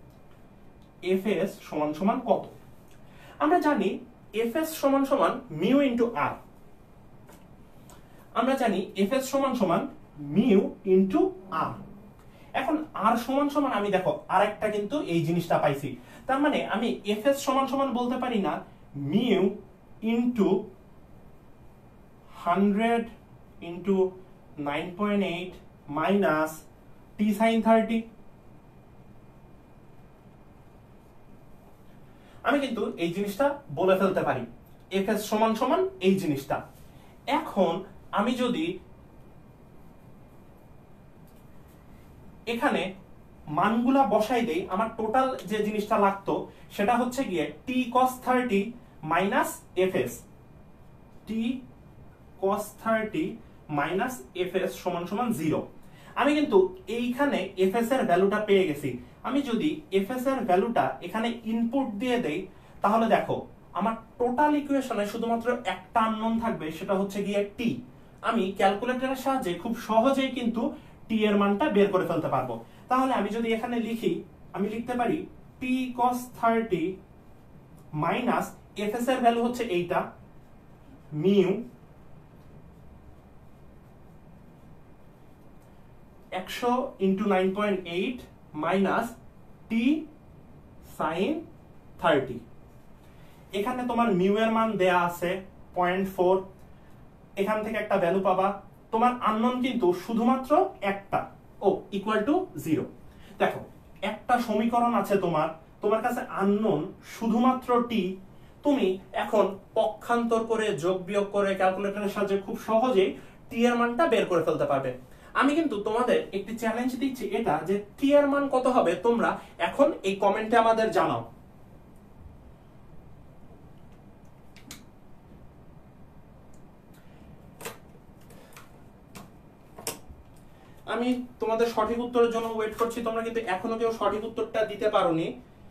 fs সমান সমান কত? আমরা জানি fs সমান সমান মিউ ইনটু r। আমরা জানি fs সমান সমান মিউ ইনটু r। এখন r সমান সমান আমি দেখো আরেকটা কিন্তু এই জিনিসটা পাইছি, তার মানে আমি fs সমান সমান বলতে পারি না mu into 100 into 9.8 minus t sin 30। আমি কিন্তু এই জিনিসটা বলে ফেলতে পারি fs সমান সমান এই জিনিসটা। এখন আমি যদি এখানে মানগুলা বসাই দেই, আমার টোটাল যে জিনিসটা লাগতো সেটা হচ্ছে গিয়ে t cos 30 minus fs, t cos 30 minus fs সমান সমান 0। আমি কিন্তু এইখানে fs এর ভ্যালুটা পেয়ে গেছি। আমি যদি fs এর ভ্যালুটা এখানে ইনপুট দিয়ে দেই, তাহলে দেখো আমার টোটাল ইকুয়েশনে শুধুমাত্র একটা আননোন থাকবে, সেটা হচ্ছে গিয়ে t। আমি ক্যালকুলেটরের সাহায্যে খুব সহজেই কিন্তু t এর মানটা বের করে ফেলতে পারবো। তাহলে আমি যদি এখানে লিখি, আমি লিখতে পারি t cos 30 মাইনাস fs এর ভ্যালু হচ্ছে এইটা mu 100 into 9.8 minus t sin 30। এখানে তোমার মিউ এর মান দেয়া আছে 0.4, এখান থেকে একটা ভ্যালু পাবা। তোমার আননোন কিন্তু শুধুমাত্র একটা, ও ইকুয়াল টু 0। দেখো একটা সমীকরণ আছে তোমার কাছে আননোন শুধুমাত্র t। তুমি এখন পক্ষান্তর করে যোগ বিয়োগ করে ক্যালকুলেটরের সাহায্যে খুব সহজেই t এর মানটা বের করে ফেলতে পারবে। আমি কিন্তু তোমাদের একটি চ্যালেঞ্জ দিচ্ছি, এটা যে t এর মান কত হবে তোমরা এখন এই কমেন্টে আমাদের জানাও। আমি তোমাদের সঠিক উত্তরের জন্য ওয়েট করছি। তোমরা কিন্তু এখনো কেউ সঠিক উত্তরটা দিতে পারোনি।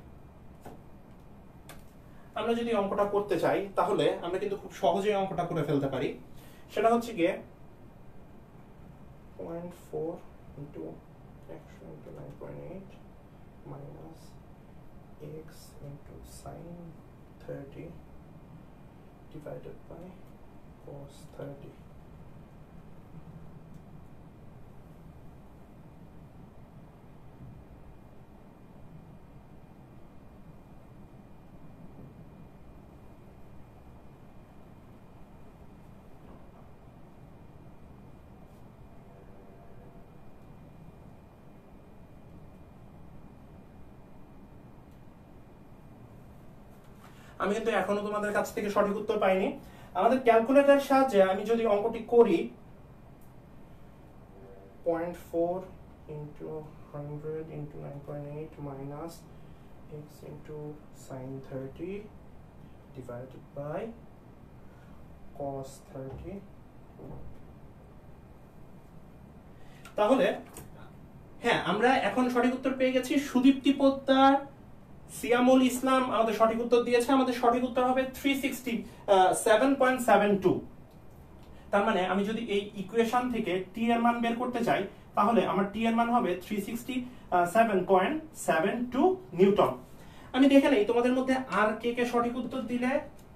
আমরা যদি অঙ্কটা করতে চাই তাহলে আমরা কিন্তু খুব সহজেই অঙ্কটা করে ফেলতে পারি। সেটা হচ্ছে গিয়ে 0.4 into 100 into 9.8 minus x into sin 30 divided by cos 30। আমি কিন্তু এখনো তোমাদের কাছ থেকে সঠিক উত্তর পাইনি। আমাদের ক্যালকুলেটরের সাহায্যে আমি যদি অঙ্কটি করি 0.4 into 100 into 9.8 minus x into sin 30 divided by cos 30। তাহলে হ্যাঁ, আমরা এখন সঠিক উত্তর পেয়ে গেছি। সুদীপ্তি পোদ্দার, সিয়ামুল ইসলাম আমাদের সঠিক উত্তর দিয়েছে। আমাদের সঠিক উত্তর হবে 367.72। তার মানে আমি যদি এই ইকুয়েশন থেকে t এর মান বের করতে চাই, তাহলে আমার t এর মান হবে 367.72 নিউটন। আমি দেখে নেই তোমাদের মধ্যে আর কে কে সঠিক উত্তর দিলে।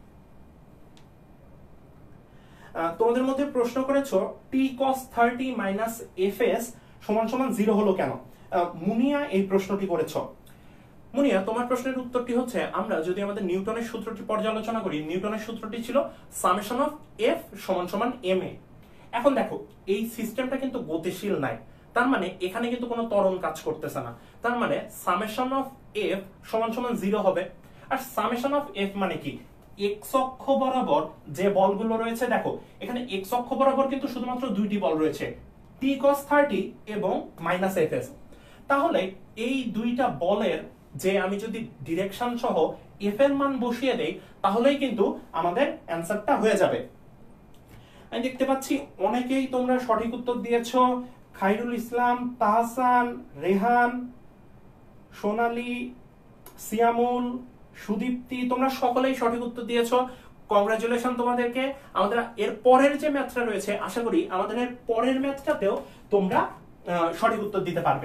তোমাদের মধ্যে প্রশ্ন করেছো t cos 30 মাইনাস fs সমান সমান 0 হলো কেন। মুনিয়া এই প্রশ্নটি করেছো। মুনিয়া, তোমার প্রশ্নের উত্তরটি হচ্ছে, আমরা যদি আমাদের নিউটনের সূত্রটি পর্যালোচনা করি, নিউটনের সূত্রটি ছিল সামেশন অফ f সমান সমান ma। এখন দেখো এই সিস্টেমটা কিন্তু গতিশীল নাই, তার মানে এখানে কিন্তু কোনো ত্বরণ কাজ করতেছে না। তার মানে সামেশন অফ f সমান সমান 0 হবে। আর সামেশন অফ f মানে কি, x অক্ষ বরাবর যে বলগুলো রয়েছে, দেখো এখানে x অক্ষ বরাবর কিন্তু শুধুমাত্র দুইটি বল রয়েছে, t cos 30 এবং মাইনাস fs। তাহলে এই দুইটা বলের যে আমি যদি ডিরেকশন সহ এফ এর মান বসিয়ে দেই তাহলেই কিন্তু আমাদের অ্যান্সারটা হয়ে যাবে। আমি দেখতে পাচ্ছি অনেকেই তোমরা সঠিক উত্তর দিয়েছো। খাইরুল ইসলাম, তাহসান, রেহান, সোনালী, সিয়ামুল, সুদীপ্তি, তোমরা সকলেই সঠিক উত্তর দিয়েছো। কংগ্রাচুলেশন তোমাদেরকে। আমাদের এর পরের যে ম্যাথটা রয়েছে, আশা করি আমাদের এর পরের ম্যাথটাতেও তোমরা সঠিক উত্তর দিতে পারবে।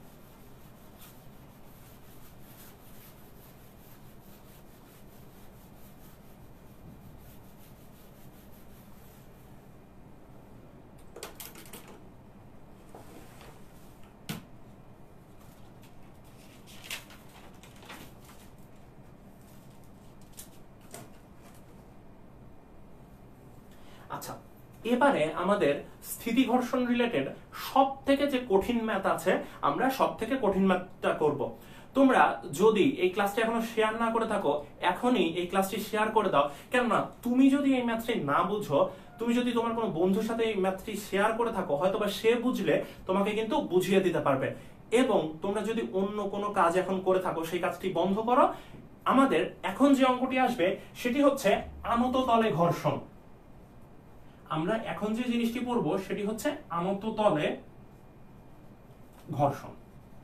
আচ্ছা, এবারে আমাদের স্থিতি ঘর্ষণ রিলেটেড সব থেকে যে কঠিন ম্যাথ আছে, আমরা সব থেকে কঠিন ম্যাথটা করব। তোমরা যদি এই ক্লাসটি এখনো শেয়ার না করে থাকো, এখনই এই ক্লাসটি শেয়ার করে দাও। কেননা তুমি যদি এই ম্যাথটি না বুঝো, তুমি যদি তোমার কোনো বন্ধুর সাথে এই ম্যাথটি শেয়ার করে থাকো, হয়তোবা সে বুঝলে তোমাকে কিন্তু বুঝিয়ে দিতে পারবে। এবং তোমরা যদি অন্য কোনো কাজ এখন করে থাকো, সেই কাজটি বন্ধ করো। আমাদের এখন যে অঙ্কটি আসবে সেটি হচ্ছে আনত তলে ঘর্ষণ। আমরা এখন যে জিনিসটি পড়বো সেটি হচ্ছে আনত তলে ঘর্ষণ।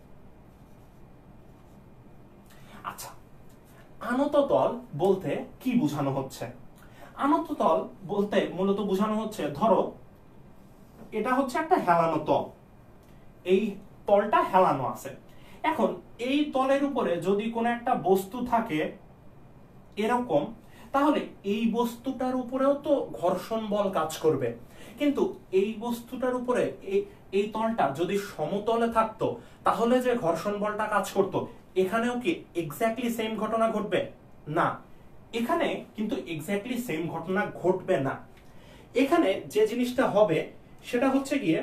আচ্ছা, আনত তল বলতে কি বোঝানো হচ্ছে? আনত তল বলতে মূলত বোঝানো হচ্ছে, ধরো এটা হচ্ছে একটা হেলানো তল, এই তলটা হেলানো আছে। এখন এই তলের উপরে যদি কোনো একটা বস্তু থাকে এরকম, তাহলে এই বস্তুটার উপরেও তো ঘর্ষণ বল কাজ করবে। কিন্তু এই বস্তুটার উপরে এই তলটা যদি সমতলে থাকতো, তাহলে যে ঘর্ষণ বলটা কাজ করত, এখানেও কি এক্স্যাক্টলি সেম ঘটনা ঘটবে? না, এখানে কিন্তু এক্স্যাক্টলি সেম ঘটনা ঘটবে না। এখানে যে জিনিসটা হবে সেটা হচ্ছে গিয়ে,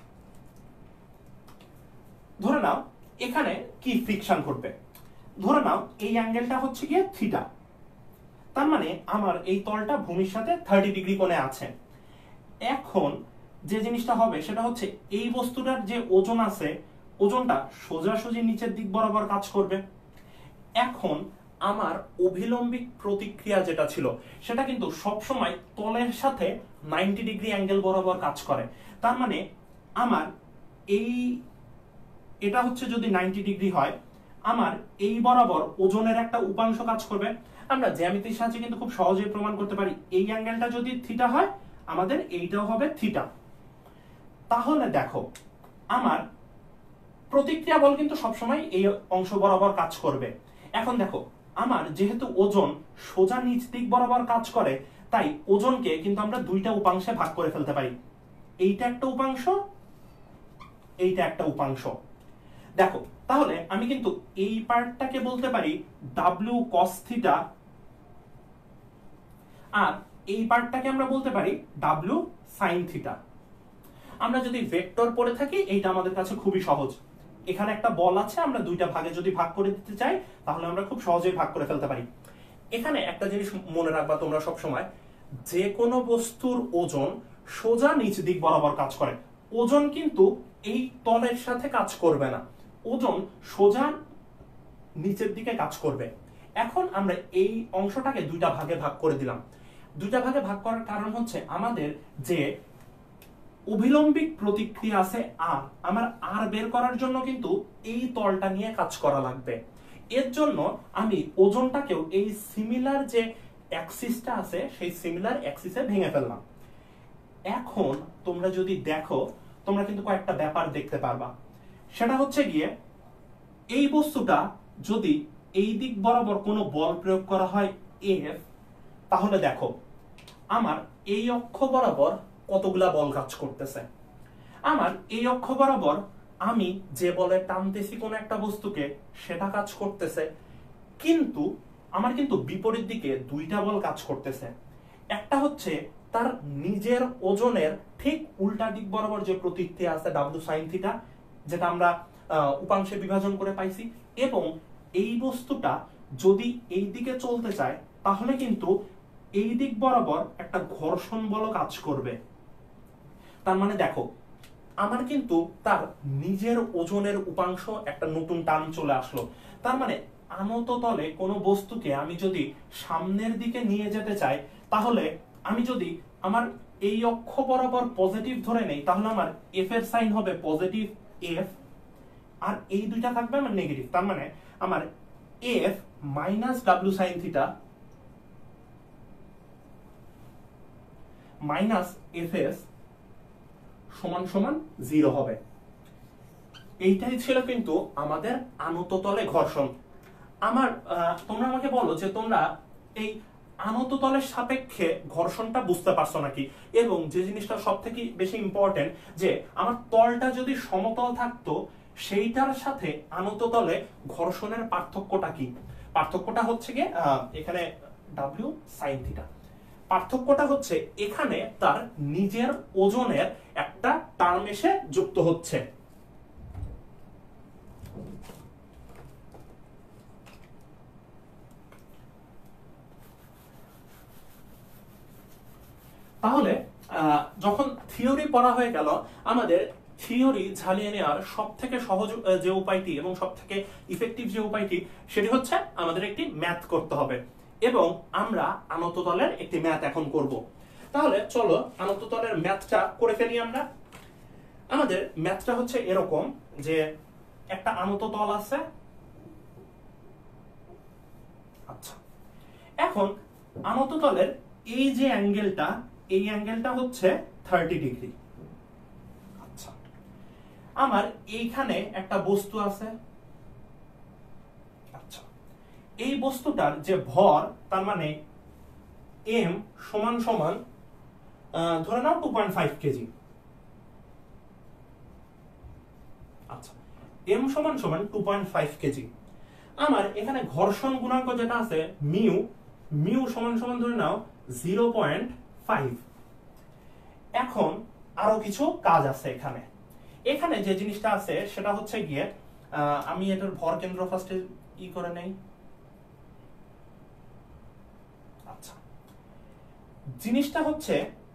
ধরে নাও এখানে কি ফ্রিকশন ঘটবে। ধরে নাও এই অ্যাঙ্গেলটা হচ্ছে গিয়ে থিটা, তার মানে আমার এই তলটা ভূমির সাথে 30 ডিগ্রি কোণে আছে। এখন যে জিনিসটা হবে সেটা হচ্ছে, এই বস্তুটার যে ওজন আছে, ওজনটা সোজাসুজি নিচের দিক বরাবর কাজ করবে। এখন আমার অভিলম্বিক প্রতিক্রিয়া যেটা ছিল, সেটা কিন্তু সবসময় তলের সাথে 90 ডিগ্রি অ্যাঙ্গেল বরাবর কাজ করে। তার মানে আমার এটা হচ্ছে যদি 90 ডিগ্রি হয়, আমার এই বরাবর ওজনের একটা উপাংশ কাজ করবে। আমরা জ্যামিতির সাহায্যে কিন্তু খুব সহজেই প্রমাণ করতে পারি, এই অ্যাঙ্গেলটা যদি থিটা হয়, আমাদের এইটাও হবে থিটা। তাহলে দেখো, আমার প্রতিক্রিয়া বল কিন্তু সবসময় এই অংশ বরাবর কাজ করবে। এখন দেখো, আমার যেহেতু ওজন সোজা নিচ দিক বরাবর কাজ করে, তাই ওজনকে কিন্তু আমরা দুইটা উপাংশে ভাগ করে ফেলতে পারি। এইটা একটা উপাংশ, এইটা একটা উপাংশ। দেখো, তাহলে আমি কিন্তু এই পার্টটাকে বলতে পারি W cos থিটা, আর এই পার্টটাকে আমরা বলতে পারি W sin থিটা। আমরা যদি ভেক্টর পড়ে থাকি, এইটা আমাদের কাছে খুবই সহজ। এখানে একটা বল আছে, আমরা দুইটা ভাগে যদি ভাগ করে দিতে চাই, তাহলে আমরা খুব সহজেই ভাগ করে ফেলতে পারি। এখানে একটা জিনিস মনে রাখবা তোমরা সব সময়, যে কোনো বস্তুর ওজন সোজা নিচ দিক বরাবর কাজ করে। ওজন কিন্তু এই তলের সাথে কাজ করবে না, ওজন সোজা নিচের দিকে কাজ করবে। এখন আমরা এই অংশটাকে দুইটা ভাগে ভাগ করে দিলাম। দুইটা ভাগে ভাগ করার কারণ হচ্ছে, আমাদের যে অভিলম্বিক প্রতিক্রিয়া আছে আমার আর বের করার জন্য কিন্তু এই তলটা নিয়ে কাজ করা লাগবে। এর জন্য আমি ওজনটাকেও এই সিমিলার যে অ্যাক্সিসটা আছে, সেই সিমিলার অ্যাক্সিসে ভেঙে ফেললাম। এখন তোমরা যদি দেখো, তোমরা কিন্তু কয়েকটা ব্যাপার দেখতে পারবা। সেটা হচ্ছে গিয়ে, এই বস্তুটা যদি এই দিক বরাবর কোনো বল প্রয়োগ করা হয় F, তাহলে দেখো আমার এই অক্ষ বরাবর কতগুলা বল কাজ করতেছে। আমার এই অক্ষ বরাবর আমি যে বলে টানতেছি কোন একটা বস্তুকে, সেটা কাজ করতেছে। কিন্তু আমার কিন্তু বিপরীত দিকে দুইটা বল কাজ করতেছে। একটা হচ্ছে তার নিজের ওজনের ঠিক উল্টা দিক বরাবর যে প্রতিক্রিয়া আছে W sin থিটা, যেটা আমরা উপাংশে বিভাজন করে পাইছি। এবং এই বস্তুটা যদি এই দিকে চলতে চায়, তাহলে কিন্তু এই দিক বরাবর একটা ঘর্ষণ বল কাজ করবে। তার মানে দেখো, আমার কিন্তু তার নিজের ওজনের উপাংশ একটা নতুন টার্ম চলে আসলো। তার মানে আনত তলে কোনো বস্তুকে আমি যদি সামনের দিকে নিয়ে যেতে চাই, তাহলে আমি যদি আমার এই অক্ষ বরাবর পজিটিভ ধরে নেই, তাহলে আমার এফ এর সাইন হবে পজিটিভ এফ, আর এই দুইটা থাকবে আমার নেগেটিভ। তার মানে আমার F minus W sine theta minus F S সমান সমান 0 হবে। এইটাই ছিল কিন্তু আমাদের আনত তলে ঘর্ষণ। তোমরা আমাকে বলো যে তোমরা এই আনত তলের সাপেক্ষে ঘর্ষণটা বুঝতে পারছো নাকি, এবং যে জিনিসটা সব থেকে বেশি ইম্পর্টেন্ট, যে আমার তলটা যদি সমতল থাকতো সেইটার সাথে আনত তলে ঘর্ষণের পার্থক্যটা কি? পার্থক্যটা হচ্ছে গিয়ে এখানে ডাব্লিউ সাইন থিটা। পার্থক্যটা হচ্ছে এখানে তার নিজের ওজনের একটা টার্ম এসে যুক্ত হচ্ছে। তাহলে যখন থিওরি পড়া হয়ে গেল, আমাদের থিওরি ঝালিয়ে নেওয়ার সব থেকে সহজ যে উপায়টি এবং সব থেকে ইফেক্টিভ যে উপায়টি, সেটি হচ্ছে আমাদের একটি ম্যাথ করতে হবে, এবং আমরা আনত তলের একটি ম্যাথ এখন করব। তাহলে চলো আনত তলের ম্যাথটা করে ফেলি আমরা। আমাদের ম্যাথটা হচ্ছে এরকম যে একটা আনত তল আছে। আচ্ছা, এখন আনত তলের এই যে অ্যাঙ্গেলটা, এই অ্যাঙ্গেলটা হচ্ছে 30 ডিগ্রি। আচ্ছা, আমার এইখানে একটা বস্তু আছে। আচ্ছা, এই বস্তুটার যে ভর, তার মানে এম সমান সমান ধরে নাও 2.5 কেজি। আচ্ছা, এম সমান সমান 2.5 কেজি। আমার এখানে ঘর্ষণ গুণাঙ্ক যেটা আছে মিউ, মিউ সমান সমান ধরে নাও 0.5। এখন আরো কিছু কাজ আছে এখানে। এখানে যে জিনিসটা আছে সেটা হচ্ছে গিয়ে আমি এটার ভর কেন্দ্র ফার্স্টে করে নেই। আচ্ছা, জিনিসটা হচ্ছে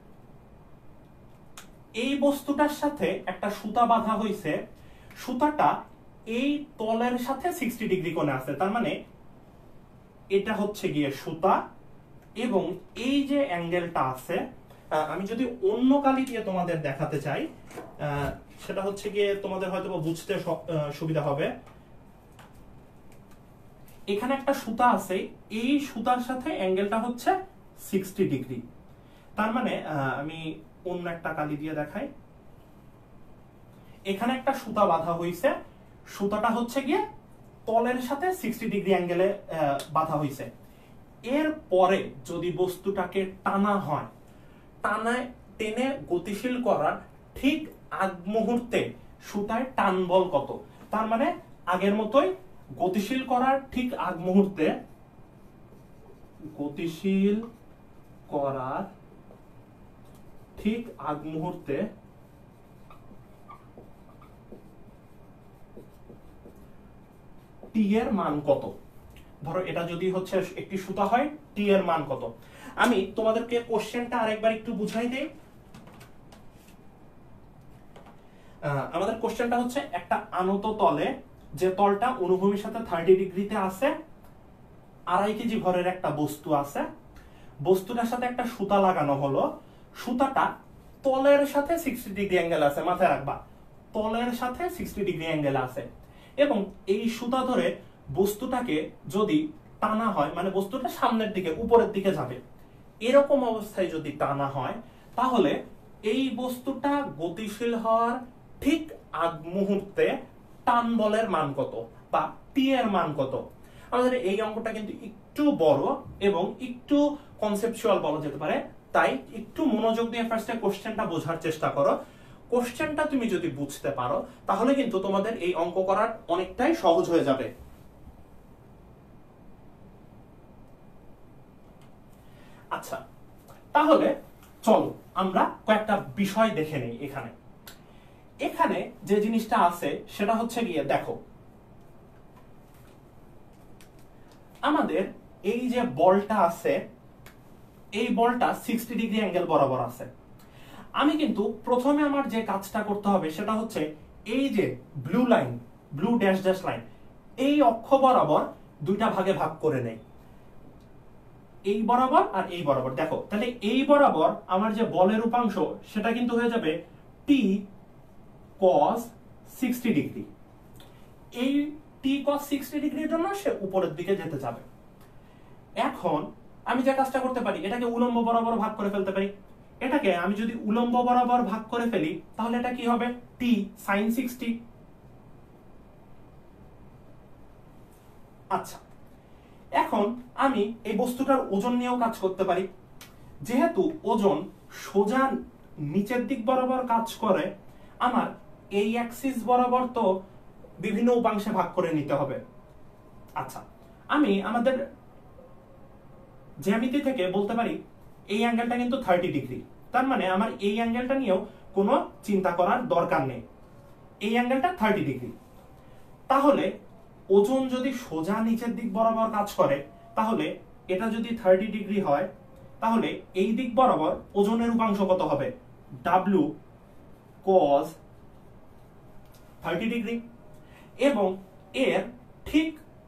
এই বস্তুটার সাথে একটা সুতা বাঁধা হয়েছে। সুতাটা এই তলের সাথে 60 ডিগ্রি কোণে আছে। তার মানে এটা হচ্ছে গিয়ে সুতা, এবং এই যে অ্যাঙ্গেলটা আছে, আমি যদি অন্য কালি দিয়ে তোমাদের দেখাতে চাই, সেটা হচ্ছে গিয়ে তোমাদের হয়তো বুঝতে সুবিধা হবে। এখানে একটা সুতা আছে, এই সুতার সাথে অ্যাঙ্গেলটা হচ্ছে 60 ডিগ্রি। তার মানে আমি অন্য একটা কালি দিয়ে দেখাই। এখানে একটা সুতা বাঁধা হয়েছে, সুতাটা হচ্ছে গিয়ে তলের সাথে 60 ডিগ্রি অ্যাঙ্গেলে বাঁধা হয়েছে। এর পরে যদি বস্তুটাকে টানা হয়, টানায় টেনে গতিশীল করার ঠিক আগ মুহূর্তে সুতায় টান বল কত? তার মানে আগের মতোই গতিশীল করার ঠিক আগ মুহূর্তে, গতিশীল করার ঠিক আগ মুহূর্তে টি এর মান কত? ধরো এটা যদি হচ্ছে একটি সুতা হয়, টি এর মান কত? আমি তোমাদেরকে কোশ্চেনটা আরেকবার একটু বুঝাই দেই। আমাদের কোশ্চেনটা হচ্ছে একটা আনত তলে, যে তলটা অনুভূমির সাথে 30 ডিগ্রিতে আছে, 2.5 কেজি ভরের একটা বস্তু আছে। বস্তুটার সাথে একটা সুতা লাগানো হলো। সুতাটা তলের সাথে 60 ডিগ্রি অ্যাঙ্গেল আছে, মাথায় রাখবা, তলের সাথে 60 ডিগ্রি অ্যাঙ্গেল আছে। এবং এই সুতা ধরে বস্তুটাকে যদি টানা হয়, মানে বস্তুটা সামনের দিকে উপরের দিকে যাবে, এরকম অবস্থায় যদি টানা হয়, তাহলে এই বস্তুটা গতিশীল হওয়ার ঠিক আগ মুহূর্তে টান বলের মান কত, বা টি এর মান কত? আমাদের এই অঙ্কটা কিন্তু একটু বড় এবং একটু কনসেপচুয়াল বলা যেতে পারে, তাই একটু মনোযোগ দিয়ে ফার্স্টে কোশ্চেনটা বোঝার চেষ্টা করো। কোশ্চেনটা তুমি যদি বুঝতে পারো, তাহলে কিন্তু তোমাদের এই অঙ্ক করার অনেকটাই সহজ হয়ে যাবে। আচ্ছা, তাহলে চলো আমরা কয়েকটা বিষয় দেখে নেই। এখানে এখানে যে জিনিসটা আছে সেটা হচ্ছে গিয়ে দেখো, আমাদের এই যে বলটা আছে, এই বলটা 60 ডিগ্রি অ্যাঙ্গেল বরাবর আছে। আমি কিন্তু প্রথমে আমার যে কাজটা করতে হবে সেটা হচ্ছে এই যে blue line, blue dash dash line, এই অক্ষ বরাবর দুইটা ভাগে ভাগ করে নেই, এই বরাবর আর এই বরাবর। দেখো তাহলে এই বরাবর আমার যে বলের উপাংশ সেটা কিন্তু হয়ে যাবে টি cos 60 ডিগ্রি। এই টি cos 60 ডিগ্রির জন্য সে উপরের দিকে যেতে যাবে। এখন আমি যে কাজটা করতে পারি, এটাকে উলম্ব বরাবর ভাগ করে ফেলতে পারি। এটাকে আমি যদি উলম্ব বরাবর ভাগ করে ফেলি তাহলে এটা কি হবে, টি sin 60। আচ্ছা, এখন আমি এই বস্তুটার ওজন নিয়েও কাজ করতে পারি। যেহেতু ওজন সোজা নিচের দিক বরাবর কাজ করে, আমার এই অ্যাক্সিস বরাবর তো বিভিন্ন উপাংশে ভাগ করে নিতে হবে। আচ্ছা, আমি আমাদের জ্যামিতি থেকে বলতে পারি এই অ্যাঙ্গেলটা কিন্তু 30 ডিগ্রি, তার মানে আমার এই অ্যাঙ্গেলটা নিয়েও কোনো চিন্তা করার দরকার নেই, এই অ্যাঙ্গেলটা 30 ডিগ্রি। তাহলে ওজন যদি সোজা নিচের দিক বরাবর কাজ করে, তাহলে এটা যদি 30 ডিগ্রি হয়, তাহলে এই দিক বরাবর ওজনের উপাংশ কত হবে, W cos 30 ডিগ্রি। এবং এর ঠিক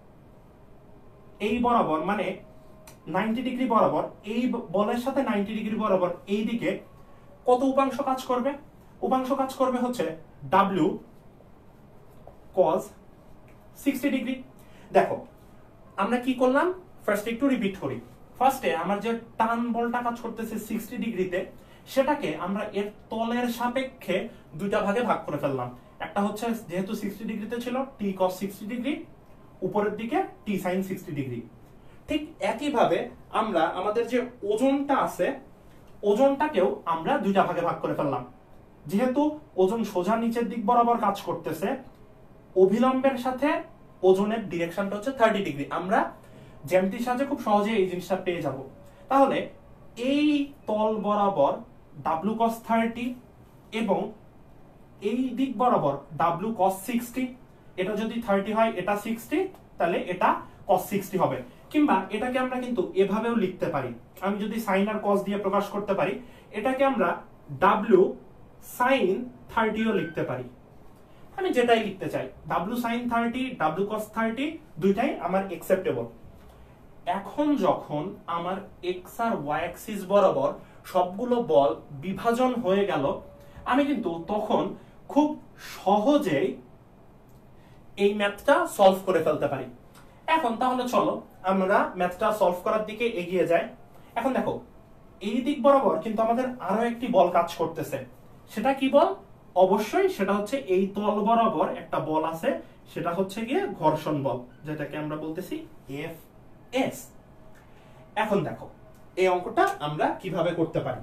এই বরাবর মানে 90 ডিগ্রি বরাবর, এই বলের সাথে 90 ডিগ্রি বরাবর এই দিকে কত উপাংশ কাজ করবে, উপাংশ কাজ করবে হচ্ছে W cos 60 ডিগ্রি। দেখো আমরা কি করলাম, ফার্স্ট একটু রিপিট করি। ফার্স্টে আমার যে টান বলটা কাজ করতেছে 60 ডিগ্রিতে, সেটাকে আমরা এর তলের সাপেক্ষে দুইটা ভাগে ভাগ করে ফেললাম। একটা হচ্ছে যেহেতু 60 ডিগ্রিতে ছিল টি cos 60 ডিগ্রি, উপরের দিকে টি sin 60 ডিগ্রি। ঠিক একইভাবে আমরা আমাদের যে ওজনটা আছে, ওজনটাকেও আমরা দুইটা ভাগে ভাগ করে ফেললাম। যেহেতু ওজন সোজা নিচের দিক বরাবর কাজ করতেছে, অভিলম্বের সাথে ওজনের ডিরেকশনটা হচ্ছে 30 ডিগ্রি। আমরা জ্যামিতির সাহায্যে খুব সহজে এই জিনিসটা পেয়ে যাব। তাহলে এই তল বরাবর W cos 30 এবং এই দিক বরাবর W cos 60, এটা যদি 30 হয় এটা 60, তাহলে এটা cos 60 হবে। কিংবা এটাকে আমরা কিন্তু এভাবেও লিখতে পারি, আমি যদি sin আর cos দিয়ে প্রকাশ করতে পারি, এটাকে আমরা W sin 30 ও লিখতে পারি। আমি যেটাই লিখতে চাই, W sin 30, W cos 30 দুইটাই আমার অ্যাকসেপ্টেবল। এখন যখন আমার x আর y অ্যাক্সিস বরাবর সবগুলো বল বিভাজন হয়ে গেল, আমি কিন্তু তখন খুব সহজেই এই ম্যাথটা সলভ করে ফেলতে পারি। এখন তাহলে চলো আমরা ম্যাথটা সলভ করার দিকে এগিয়ে যাই। এখন দেখো এই দিক বরাবর কিন্তু আমাদের আরো একটি বল কাজ করতেছে। সেটা কি বল? অবশ্যই সেটা হচ্ছে এই তল বরাবর একটা বল আছে, সেটা হচ্ছে গিয়ে ঘর্ষণ বল, যেটাকে আমরা বলতেছি Fs। এখন দেখো এই অঙ্কটা আমরা কিভাবে করতে পারি।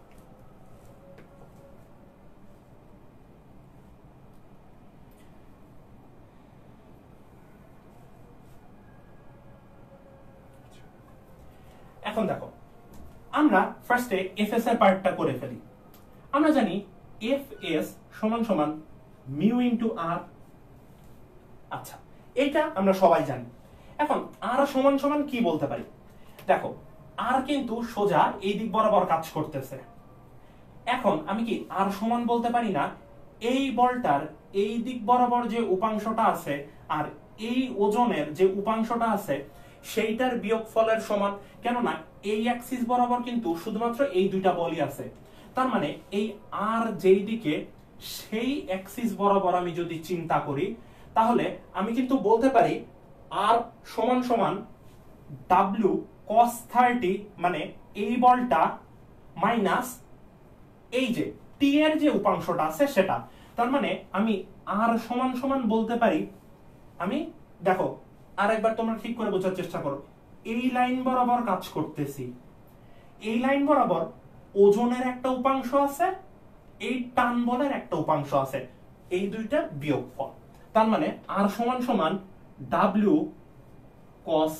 এখন দেখো আমরা ফার্স্টে Fs এর পার্টটা করে ফেলি। আমরা জানি Fs সমান সমান মিউ ইনটু আর। আচ্ছা, এইটা আমরা সবাই জানি। এখন আর সমান সমান কি বলতে পারি? দেখো আর কিন্তু সোজা এই দিক বরাবর কাজ করতেছে। এখন আমি কি আর সমান বলতে পারি না এই বলটার এই দিক বরাবর যে উপাংশটা আছে আর এই ওজনের যে উপাংশটা আছে সেইটার বিয়োগফলের সমান? কেননা এই অ্যাক্সিস বরাবর কিন্তু শুধুমাত্র এই দুইটা বলই আছে। তার মানে এই আর যেই দিকে, সেই অ্যাক্সিস বরাবর আমি যদি চিন্তা করি, তাহলে আমি কিন্তু বলতে পারি আর সমান সমান W cos 30, মানে এই বলটা মাইনাস এই যে টি এর যে উপাংশটা আছে সেটা। তার মানে আমি আর সমান সমান বলতে পারি, আমি দেখো আরেকবার তোমরা ঠিক করে বোঝার চেষ্টা করো, এই লাইন বরাবর কাজ করতেছি, এই লাইন বরাবর ওজনের একটা উপাংশ আছে, এই টান বলের একটা উপাংশ আছে, এই দুইটার বিয়োগফল। তার মানে আর সমান সমান W cos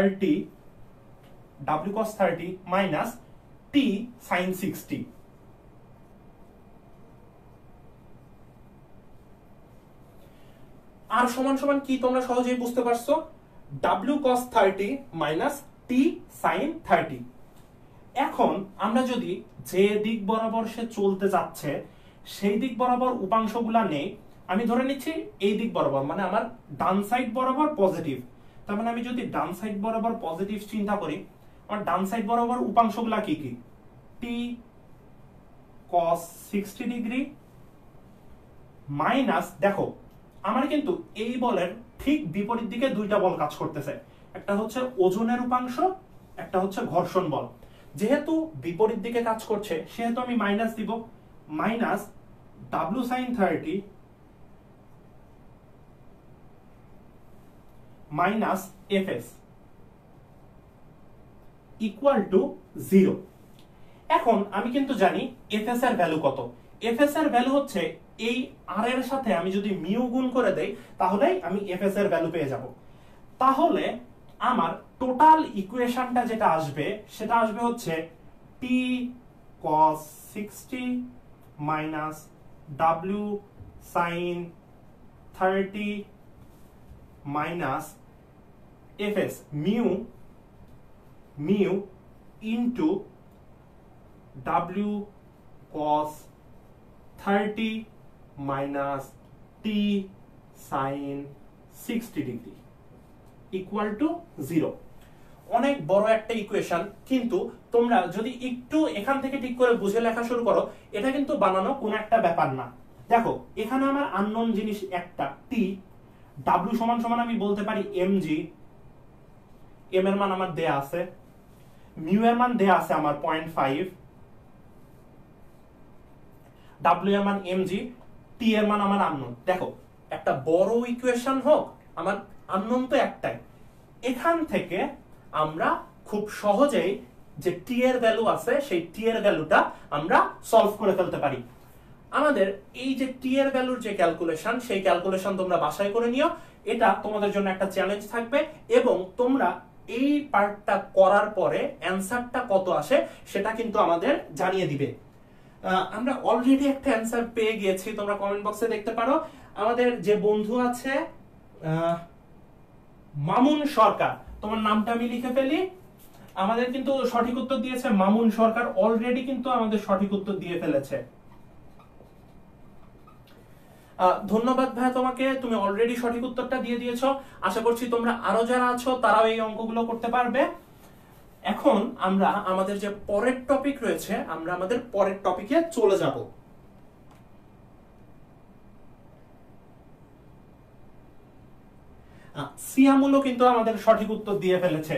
30 minus T sin 60। আর সমান সমান কি তোমরা সহজেই বুঝতে পারছো, W cos 30 minus T sin 30। এখন আমরা যদি যে দিক বরাবর সে চলতে যাচ্ছে সেই দিক বরাবর উপাংশগুলা নেই, আমি ধরে নিচ্ছি এই দিক বরাবর, মানে আমার ডান সাইড বরাবর পজিটিভ। তার মানে আমি যদি ডান সাইড বরাবর পজিটিভ চিন্তা করি, আমার ডান সাইড বরাবর উপাংশগুলা কি কি? টি cos 60 ডিগ্রি মাইনাস, দেখো আমার কিন্তু এই বলের ঠিক বিপরীত দিকে দুইটা বল কাজ করতেছে, একটা হচ্ছে ওজনের উপাংশ, একটা হচ্ছে ঘর্ষণ বল। যেহেতু বিপরীত দিকে কাজ করছে সেহেতু আমি মাইনাস দিব, minus W sine 30 minus F S equal to 0। এখন আমি কিন্তু জানি এফএস এর ভ্যালু কত। এফএস এর ভ্যালু হচ্ছে এই আর এর সাথে আমি যদি মিউ গুণ করে দেই তাহলে আমি এফএস এর ভ্যালু পেয়ে যাব। তাহলে আমার টোটাল ইকুয়েশনটা যেটা আসবে সেটা আসবে হচ্ছে T cos 60 minus W sine 30 minus F S mu into W cos 30 minus T sin 60 degree equal to 0। অনেক বড় একটা ইকুয়েশন, কিন্তু তোমরা যদি একটু এখান থেকে ঠিক করে বুঝে লেখা শুরু করো, এটা কিন্তু বানানো কোনো একটা ব্যাপার না। দেখো এখানে আমার আননোন জিনিস একটা টি, ডাব্লিউ সমান সমান আমি বলতে পারি mg, m এর মান আমার দেয়া আছে, মিউ এর মান দেয়া আছে আমার 0.5, ডাব্লিউ এর মান mg, টি এর মান আমার আননোন। দেখো একটা বড় ইকুয়েশন হোক, আমার আননোন তো একটাই। এখান থেকে আমরা খুব সহজেই যে টি এর ভ্যালু আছে সেই টি এর ভ্যালুটা আমরা সলভ করে ফেলতে পারি। আমাদের এই যে টি এর ভ্যালুর যে ক্যালকুলেশন, সেই ক্যালকুলেশন তোমরা বাসায় করে নিও, এটা তোমাদের জন্য একটা চ্যালেঞ্জ থাকবে, এবং তোমরা এই পার্টটা করার পরে অ্যানসারটা কত আসে সেটা কিন্তু আমাদের জানিয়ে দিবে। আমরা অলরেডি একটা অ্যানসার পেয়ে গিয়েছি, তোমরা কমেন্ট বক্সে দেখতে পারো। আমাদের যে বন্ধু আছে মামুন সরকার, তোমার নামটা আমি লিখে ফেলি। আমাদের কিন্তু সঠিক উত্তর দিয়েছে মামুন সরকার, অলরেডি কিন্তু আমাদের সঠিক উত্তর দিয়ে ফেলেছে। ধন্যবাদ ভাইয়া তোমাকে, তুমি অলরেডি সঠিক উত্তরটা দিয়ে দিয়েছো। আশা করছি তোমরা আরো যারা আছো তারাও এই অঙ্কগুলো করতে পারবে। এখন আমরা আমাদের যে পরের টপিক রয়েছে, আমরা আমাদের পরের টপিকে চলে যাব। সিয়ামুলও কিন্তু আমাদের সঠিক উত্তর দিয়ে ফেলেছে।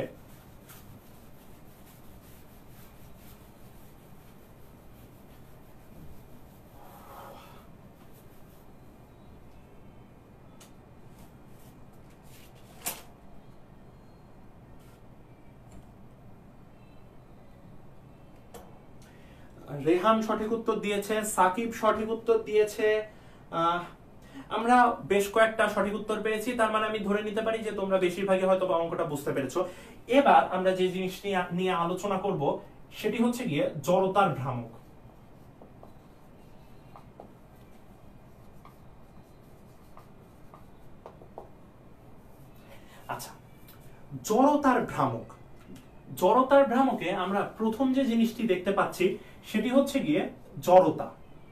রেহান সঠিক উত্তর দিয়েছে, সাকিব সঠিক উত্তর দিয়েছে। আমরা বেশ কয়েকটা সঠিক উত্তর পেয়েছি, তার মানে আমি ধরে নিতে পারি যে তোমরা বেশিরভাগই হয়তো অঙ্কটা বুঝতে পেরেছো। এবার আমরা যে জিনিসটি নিয়ে আলোচনা করব সেটি হচ্ছে গিয়ে জড়তার ভ্রামক। আচ্ছা, জড়তার ভ্রামক। জড়তার ভ্রামকে আমরা প্রথম যে জিনিসটি দেখতে পাচ্ছি সেটি হচ্ছে গিয়ে জড়তা।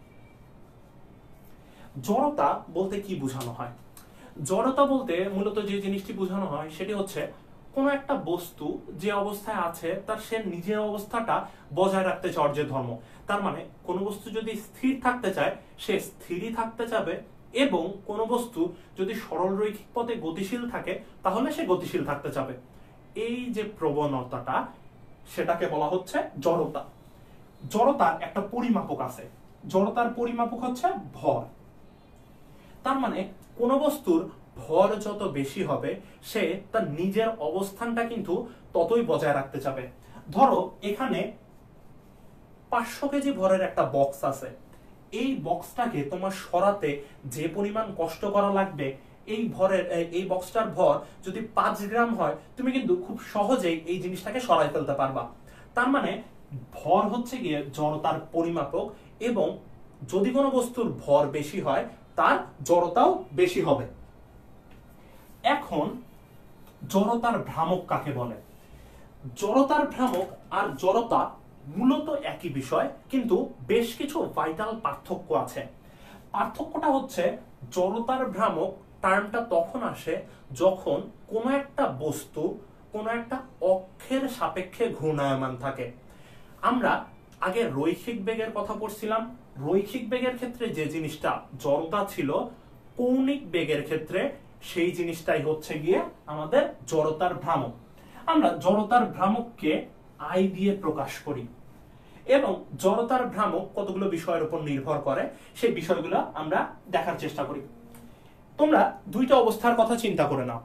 জড়তা বলতে কি বোঝানো হয়? জড়তা বলতে মূলত যে জিনিসটি বোঝানো হয় সেটি হচ্ছে কোন একটা বস্তু যে অবস্থায় আছে তার সে নিজের অবস্থাটা বজায় রাখতে চাওয়ার যে ধর্ম। তার মানে কোন বস্তু যদি স্থির থাকতে চায় সে স্থিরই থাকতে চাবে, এবং কোন বস্তু যদি সরল রৈখিক পথে গতিশীল থাকে তাহলে সে গতিশীল থাকতে চাবে। এই যে প্রবণতাটা, সেটাকে বলা হচ্ছে জড়তা। জড়তার একটা পরিমাপক আছে, জড়তার পরিমাপক হচ্ছে ভর। তার মানে কোন বস্তুর ভর যত বেশি হবে সে তার নিজের অবস্থানটা কিন্তু ততই বজায় রাখতে চাবে। ধরো এখানে 500 কেজি ভরের একটা বক্স আছে, এই বক্সটাকে তোমার সরাতে যে পরিমাণ কষ্ট করা লাগবে, এই বক্সটার ভর যদি 5 গ্রাম হয় তুমি কিন্তু খুব সহজেই এই জিনিসটাকে সরাই ফেলতে পারবা। তার মানে ভর হচ্ছে গিয়ে জড়তার পরিমাপক, এবং যদি কোনো বস্তুর ভর বেশি হয় তার জড়তাও বেশি হবে। এখন জড়তার ভ্রামক কাকে বলে? জড়তার ভ্রামক আর জড়তা মূলত একই বিষয়, কিন্তু বেশ কিছু ভাইটাল পার্থক্য আছে। পার্থক্যটা হচ্ছে জড়তার ভ্রামক টার্মটা তখন আসে যখন কোনো একটা বস্তু কোনো একটা অক্ষের সাপেক্ষে ঘূর্ণায়মান থাকে। আমরা আগে রৈখিক বেগের কথা পড়ছিলাম। রৈখিক বেগের ক্ষেত্রে যে জিনিসটা জড়তা ছিল, কৌণিক বেগের ক্ষেত্রে সেই জিনিসটাই হচ্ছে গিয়ে আমাদের জড়তার ভ্রামক। আমরা জড়তার ভ্রামককে আই দিয়ে প্রকাশ করি এবং জড়তার ভ্রামক কতগুলো বিষয়ের উপর নির্ভর করে সেই বিষয়গুলো আমরা দেখার চেষ্টা করি। তোমরা দুইটা অবস্থার কথা চিন্তা করে নাও।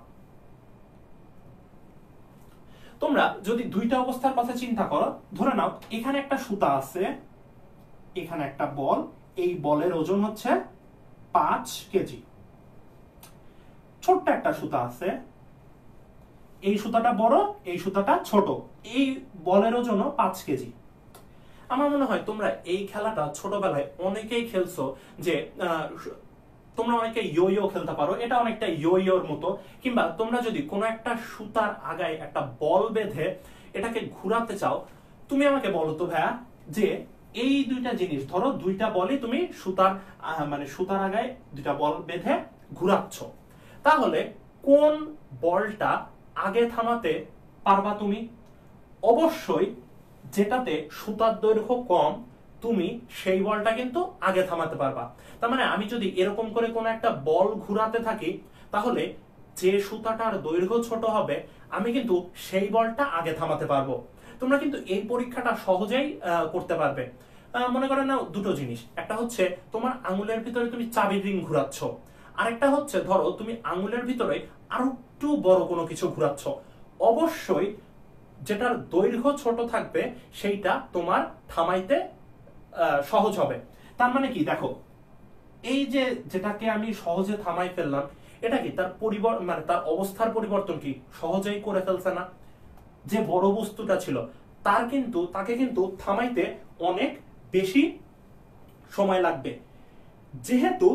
তোমরা যদি দুইটা অবস্থার কথা চিন্তা করো, ধরে নাও এখানে একটা সুতা আছে, এখানে একটা বল, এই বলের ওজন হচ্ছে 5 কেজি। ছোট্ট একটা সুতা আছে, এই সুতাটা বড়, এই সুতাটা ছোট, এই বলের ওজনও 5 কেজি। আমার মনে হয় তোমরা এই খেলাটা ছোটবেলায় অনেকেই খেলছো, যে তোমরা অনেকে ইয়ো খেলতে পারো, এটা অনেকটা ইয়োর মতো। কিংবা তোমরা যদি কোনো একটা সুতার আগায় একটা বল বেঁধে এটাকে ঘুরাতে চাও, তুমি আমাকে বলো তো ভাইয়া, যে এই দুইটা জিনিস, ধরো দুইটা বলই তুমি সুতার সুতার আগায় দুইটা বল বেঁধে ঘুরাচ্ছ, তাহলে কোন বলটা আগে থামাতে পারবা তুমি? অবশ্যই যেটাতে সুতার দৈর্ঘ্য কম, তুমি সেই বলটা কিন্তু আগে থামাতে পারবা। তার মানে আমি যদি এরকম করে কোন একটা বল ঘুরাতে থাকি, তাহলে যে সুতাটার দৈর্ঘ্য ছোট হবে আমি কিন্তু সেই বলটা আগে থামাতে পারবো। তোমরা কিন্তু এই পরীক্ষাটা সহজেই করতে পারবে। মনে করে নাও দুটো জিনিস, একটা হচ্ছে তোমার আঙুলের ভিতরে তুমি চাবির রিং ঘুরাচ্ছ, আরেকটা হচ্ছে ধরো তুমি আঙুলের ভিতরে আরো একটু বড় কোনো কিছু ঘুরাচ্ছ। অবশ্যই যেটার দৈর্ঘ্য ছোট থাকবে সেইটা তোমার থামাইতে সহজ হবে। তার মানে কি, দেখো এই যে যেটাকে আমি সহজে থামাই ফেললাম, এটা কি তার তার অবস্থার পরিবর্তন কি সহজেই করে ফেলছে না? যে বড় বস্তুটা ছিল তাকে কিন্তু থামাইতে অনেক বেশি সময় লাগবে। যেহেতু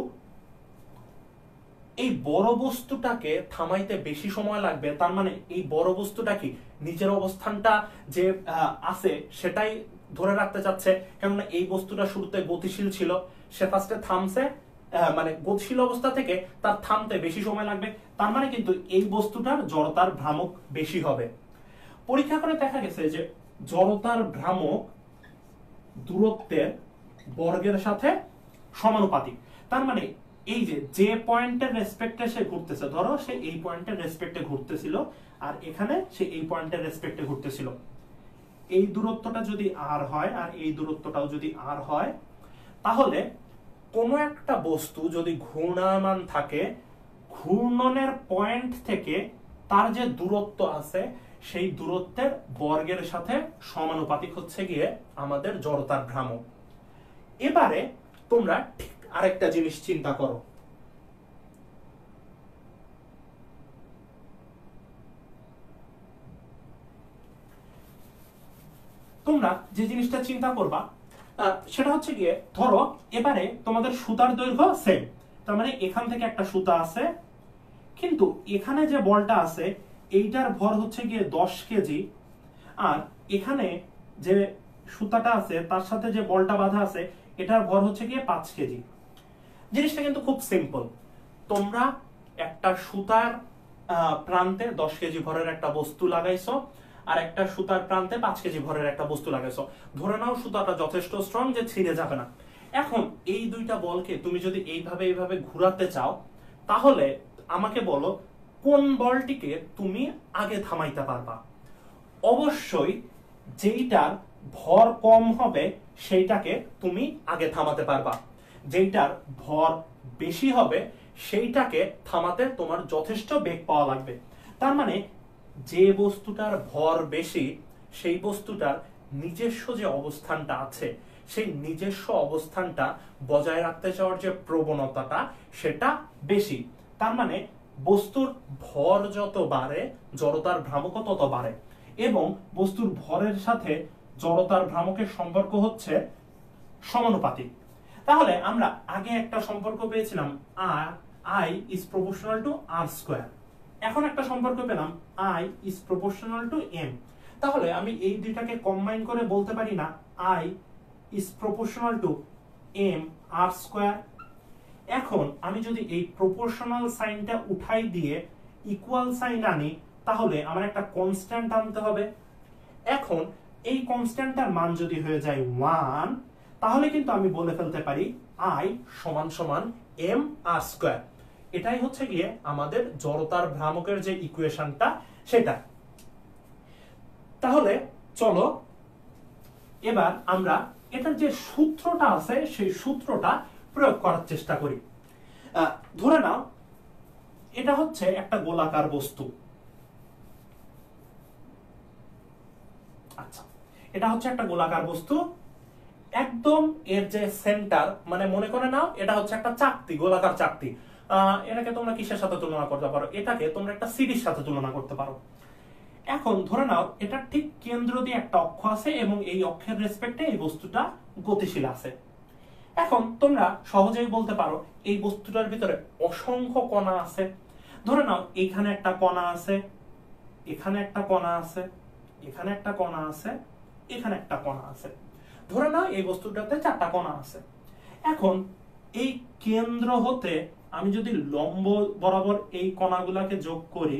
এই বড় বস্তুটাকে থামাইতে বেশি সময় লাগবে, তার মানে এই বড় বস্তুটা কি নিজের অবস্থানটা যে আছে সেটাই ধরে রাখতে চাচ্ছে। কেননা এই বস্তুটা শুরুতে গতিশীল ছিল, সে ফার্স্টে থামছে, গতিশীল অবস্থা থেকে তার থামতে বেশি সময় লাগবে। তার মানে কিন্তু এই বস্তুটার জড়তার ভ্রামক বেশি হবে। পরীক্ষা করে দেখা গেছে যে জড়তার ভ্রামক দূরত্বের বর্গের সাথে সমানুপাতিক। তার মানে এই যে পয়েন্টের রেসপেক্টে সে ঘুরতেছে, ধরো সে এই পয়েন্টের রেসপেক্টে ঘুরতেছিল আর এখানে সে এই পয়েন্টের রেসপেক্টে ঘুরতেছিল, এই দূরত্বটা যদি আর হয় আর এই দূরত্বটাও যদি আর হয়, তাহলে কোনো একটা বস্তু যদি ঘূর্ণায়মান থাকে, ঘূর্ণনের পয়েন্ট থেকে তার যে দূরত্ব আছে সেই দূরত্বের বর্গের সাথে সমানুপাতিক হচ্ছে গিয়ে আমাদের জড়তার ভ্রামক। এবারে তোমরা ঠিক আরেকটা জিনিস চিন্তা করো। তোমরা যে জিনিসটা চিন্তা করবা সেটা হচ্ছে গিয়ে, ধরো এবারে তোমাদের সুতার দৈর্ঘ্য সেম, তার মানে এখান থেকে একটা সুতা আছে, কিন্তু এখানে যে বলটা আছে এইটার ভর হচ্ছে গিয়ে 10 কেজি, আর এখানে যে সুতাটা আছে তার সাথে যে বলটা বাঁধা আছে এটার ভর হচ্ছে গিয়ে 5 কেজি। জিনিসটা কিন্তু খুব সিম্পল। তোমরা একটা সুতার প্রান্তে 10 কেজি ভরের একটা বস্তু লাগাইছো, আর একটা সুতার প্রান্তে 5 কেজি ভরের একটা বস্তু লাগাইছো। ধরে নাও সুতাটা যথেষ্ট স্ট্রং যে ছিঁড়ে যাবে না। এখন এই দুইটা বলকে তুমি যদি এইভাবে ঘুরাতে চাও, তাহলে আমাকে বলো কোন বলটিকে তুমি আগে থামাইতে পারবা? অবশ্যই যেইটার ভর কম হবে সেইটাকে তুমি আগে থামাতে পারবা, যেইটার ভর বেশি হবে সেইটাকে থামাতে তোমার যথেষ্ট বেগ পাওয়া লাগবে। তার মানে যে বস্তুটার ভর বেশি সেই বস্তুটার নিজস্ব যে অবস্থানটা আছে সেই নিজস্ব অবস্থানটা বজায় রাখতে চাওয়ার যে প্রবণতাটা সেটা বেশি। তার মানে বস্তুর ভর যত বাড়ে জড়তার ভ্রামকও তত বাড়ে, এবং বস্তুর ভরের সাথে জড়তার ভ্রামকের সম্পর্ক হচ্ছে সমানুপাতিক। তাহলে আমরা আগে একটা সম্পর্ক পেয়েছিলাম I is proportional to r square, এখন একটা সম্পর্ক পেলাম I is proportional to m। তাহলে আমি এই দুইটাকে কম্বাইন করে বলতে পারি না I is proportional to m r square. এখন আমি যদি এই প্রপোর্শনাল সাইনটা উঠাই দিয়ে ইকুয়াল সাইন আনি, তাহলে আমার একটা কনস্ট্যান্ট আনতে হবে। এখন এই কনস্ট্যান্টটার মান যদি হয়ে যায় 1, তাহলে কিন্তু আমি বলে ফেলতে পারি I সমান সমান m r স্কয়ার। এটাই হচ্ছে গিয়ে আমাদের জড়তার ভ্রামকের যে ইকুয়েশনটা সেটা। তাহলে চলো এবার আমরা এটার যে সূত্রটা আছে সেই সূত্রটা প্রয়োগ করার চেষ্টা করি। ধরে নাও এটা হচ্ছে একটা গোলাকার বস্তু। আচ্ছা, এটা হচ্ছে একটা গোলাকার বস্তু। একদম এর যে সেন্টার, মানে মনে করে নাও এটা হচ্ছে একটা চাকতি, গোলাকার চাকতি। এটাকে তোমরা কিসের সাথে তুলনা করতে পারো? এটাকে তোমরা একটা সিডির সাথে তুলনা করতে পারো। এখন ধরে নাও এটা ঠিক কেন্দ্র দিয়ে একটা অক্ষ আছে এবং এই অক্ষের রেসপেক্টে এই বস্তুটা গতিশীল আছে। এখন তোমরা সহজেই বলতে পারো এই বস্তুটার ভিতরে অসংখ্য কণা আছে। ধরে নাও এখানে একটা কণা আছে, এখানে একটা কণা আছে, এখানে একটা কণা আছে, এখানে একটা কণা আছে। ধরে নাও এই বস্তুটাতে 4টা কণা আছে। এখন এই কেন্দ্র হতে আমি যদি লম্ব বরাবর এই কণাগুলোকে যোগ করি,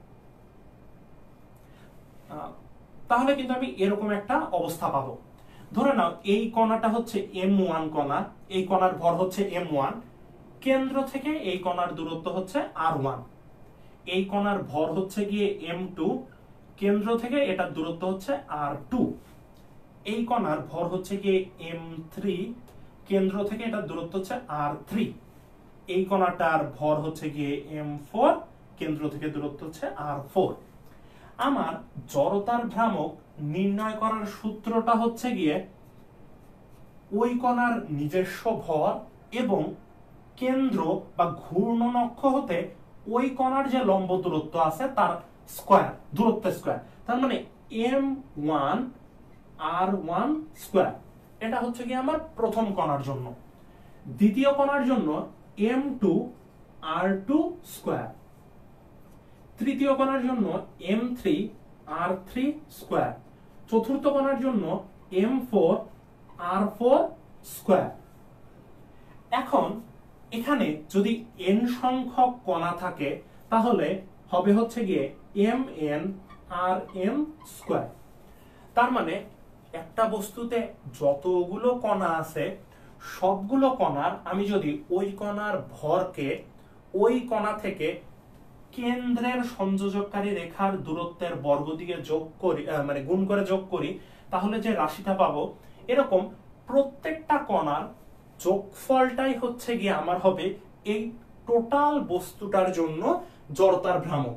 তাহলে কিন্তু আমি এরকম একটা অবস্থা পাবো। ধরে নাও এই কণাটা হচ্ছে m1 কণা, এই কণার ভর হচ্ছে m1, কেন্দ্র থেকে এই কণার দূরত্ব হচ্ছে r1, এই কণার ভর হচ্ছে গিয়ে m2, কেন্দ্র থেকে এটার দূরত্ব হচ্ছে r2, এই কণার ভর হচ্ছে গিয়ে m3, কেন্দ্র থেকে এটার দূরত্ব হচ্ছে r3, এই কণাটার ভর হচ্ছে গিয়ে m4, কেন্দ্র থেকে দূরত্ব হচ্ছে r4। আমার জড়তার ভ্রামক নির্ণয় করার সূত্রটা হচ্ছে গিয়ে ওই কণার নিজস্ব ভর এবং কেন্দ্র বা ঘূর্ণন অক্ষ হতে ওই কণার যে লম্ব দূরত্ব আছে তার স্কয়ার, দূরত্বের স্কয়ার। তার মানে m1 r1 স্কয়ার। এটা হচ্ছে গিয়ে আমার প্রথম কণার জন্য। দ্বিতীয় কণার জন্য m2 r2 স্কয়ার। তৃতীয় কণার জন্য m3 r3 স্কয়ার। চতুর্থ কণার জন্য m4 r4 স্কয়ার। এখন এখানে যদি n সংখ্যক কণা থাকে তাহলে হবে হচ্ছে গিয়ে mn rm স্কয়ার। তার মানে একটা বস্তুতে যতগুলো কণা আছে সবগুলো কণার আমি যদি ওই কণার ভরকে ওই কণা থেকে কেন্দ্রের সংযোজককারী রেখার দূরত্বের বর্গ দিয়ে যোগ করি, মানে গুণ করে যোগ করি, তাহলে যে রাশিটা পাবো, এরকম প্রত্যেকটা কণার যোগফলটাই হচ্ছে গিয়ে আমার হবে এই টোটাল বস্তুটার জন্য জড়তার ভ্রামক।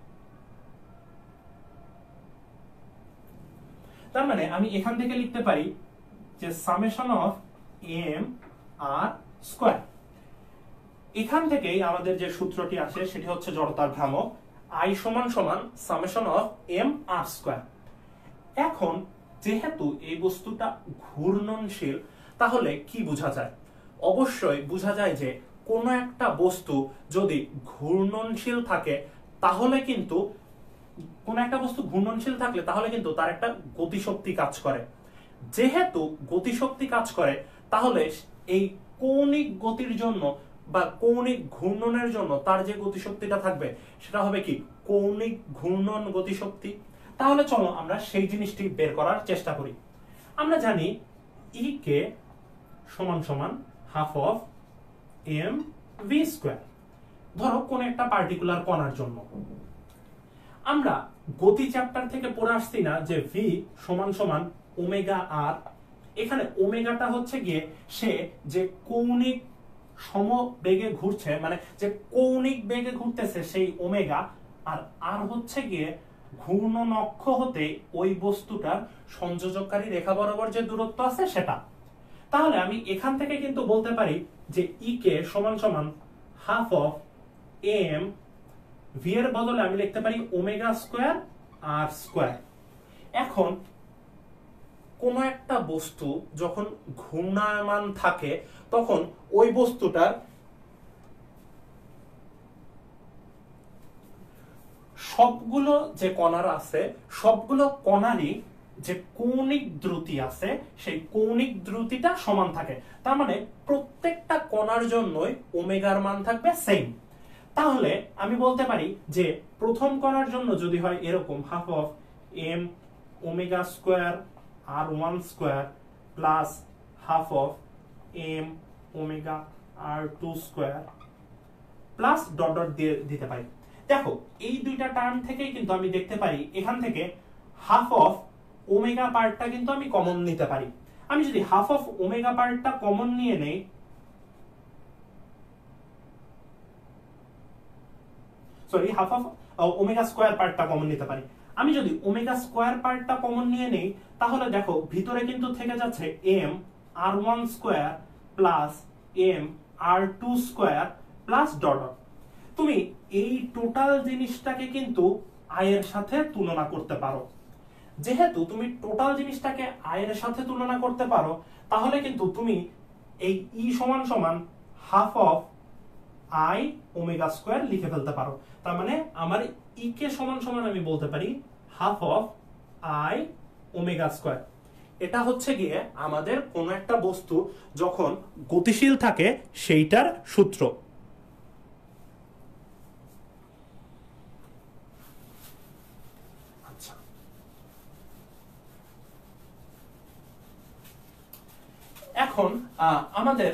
তার মানে আমি এখান থেকে লিখতে পারি যে summation of m r square. এখান থেকেই আমাদের যে সূত্রটি আসে সেটি হচ্ছে জড়তার ভ্রামক I সমান সমান summation of m r square. এখন যেহেতু এই বস্তুটা ঘূর্ণনশীল, তাহলে কি বোঝা যায়? অবশ্যই বোঝা যায় যে কোনো একটা বস্তু যদি ঘূর্ণনশীল থাকে তাহলে কিন্তু তাহলে কিন্তু তার একটা গতিশক্তি কাজ করে। যেহেতু গতিশক্তি কাজ করে, তাহলে এই কৌণিক গতির জন্য বা কৌণিক ঘূর্ণনের জন্য তার যে গতিশক্তিটা থাকবে সেটা হবে কি? কৌণিক ঘূর্ণন গতিশক্তি। তাহলে চলো আমরা সেই জিনিসটি বের করার চেষ্টা করি। আমরা জানি E কে সমান সমান half of m v square. ধরো কোন একটা পার্টিকুলার কণার জন্য আমরা গতি চ্যাপ্টার থেকে পড়ে আসছি না যে v সমান সমান ওমেগা r। এখানে ওমেগাটা হচ্ছে গিয়ে সে যে কৌণিক সমবেগে ঘুরছে, মানে যে কৌণিক বেগে ঘুরতেছে সেই ওমেগা, আর আর হচ্ছে গিয়ে ঘূর্ণন অক্ষ হতে ওই বস্তুটার সংযোজককারী রেখা বরাবর যে দূরত্ব আছে সেটা। তাহলে আমি এখান থেকে কিন্তু বলতে পারি যে E কে সমান সমান হাফ অফ m v এর বদলে আমি লিখতে পারি ওমেগা স্কয়ার r স্কয়ার। এখন কোন একটা বস্তু যখন ঘূর্ণায়মান থাকে তখন ওই বস্তুটার সবগুলো যে কণার আছে সবগুলো কণারই যে কৌণিক দ্রুতি আছে সেই কৌণিক দ্রুতিটা সমান থাকে। তার মানে প্রত্যেকটা কণার জন্যই ওমেগার মান থাকবে সেম। তাহলে আমি বলতে পারি যে প্রথম কণার জন্য যদি হয় এরকম half of M omega square R one square plus half of M omega R two square plus dot dot দিয়ে দিতে পারি। দেখো এই দুইটা টার্ম থেকেই কিন্তু আমি দেখতে পারি এখান থেকে হাফ অফ ওমেগা পার্টটা কিন্তু আমি কমন নিতে পারি। আমি যদি হাফ অফ ওমেগা পার্টটা কমন নিয়ে নেই, sorry half of omega square পার্টটা কমন নিতে পারি। আমি যদি ওমেগা স্কোয়ার পার্টটা কমন নিয়ে নেই তাহলে দেখো ভিতরে কিন্তু থেকে যাচ্ছে M R one square plus M R two square plus dot dot. তুমি এই টোটাল জিনিসটাকে কিন্তু আয়ের সাথে তুলনা করতে পারো। যেহেতু তুমি টোটাল জিনিসটাকে আয়ের সাথে তুলনা করতে পারো তাহলে কিন্তু তুমি এই ই সমান সমান half of I omega square লিখে ফেলতে পারো। তার মানে আমার ই কে সমান সমান আমি বলতে পারি half of I omega square. এটা হচ্ছে গিয়ে আমাদের কোন একটা বস্তু যখন গতিশীল থাকে সেইটার সূত্র। আচ্ছা, এখন আমাদের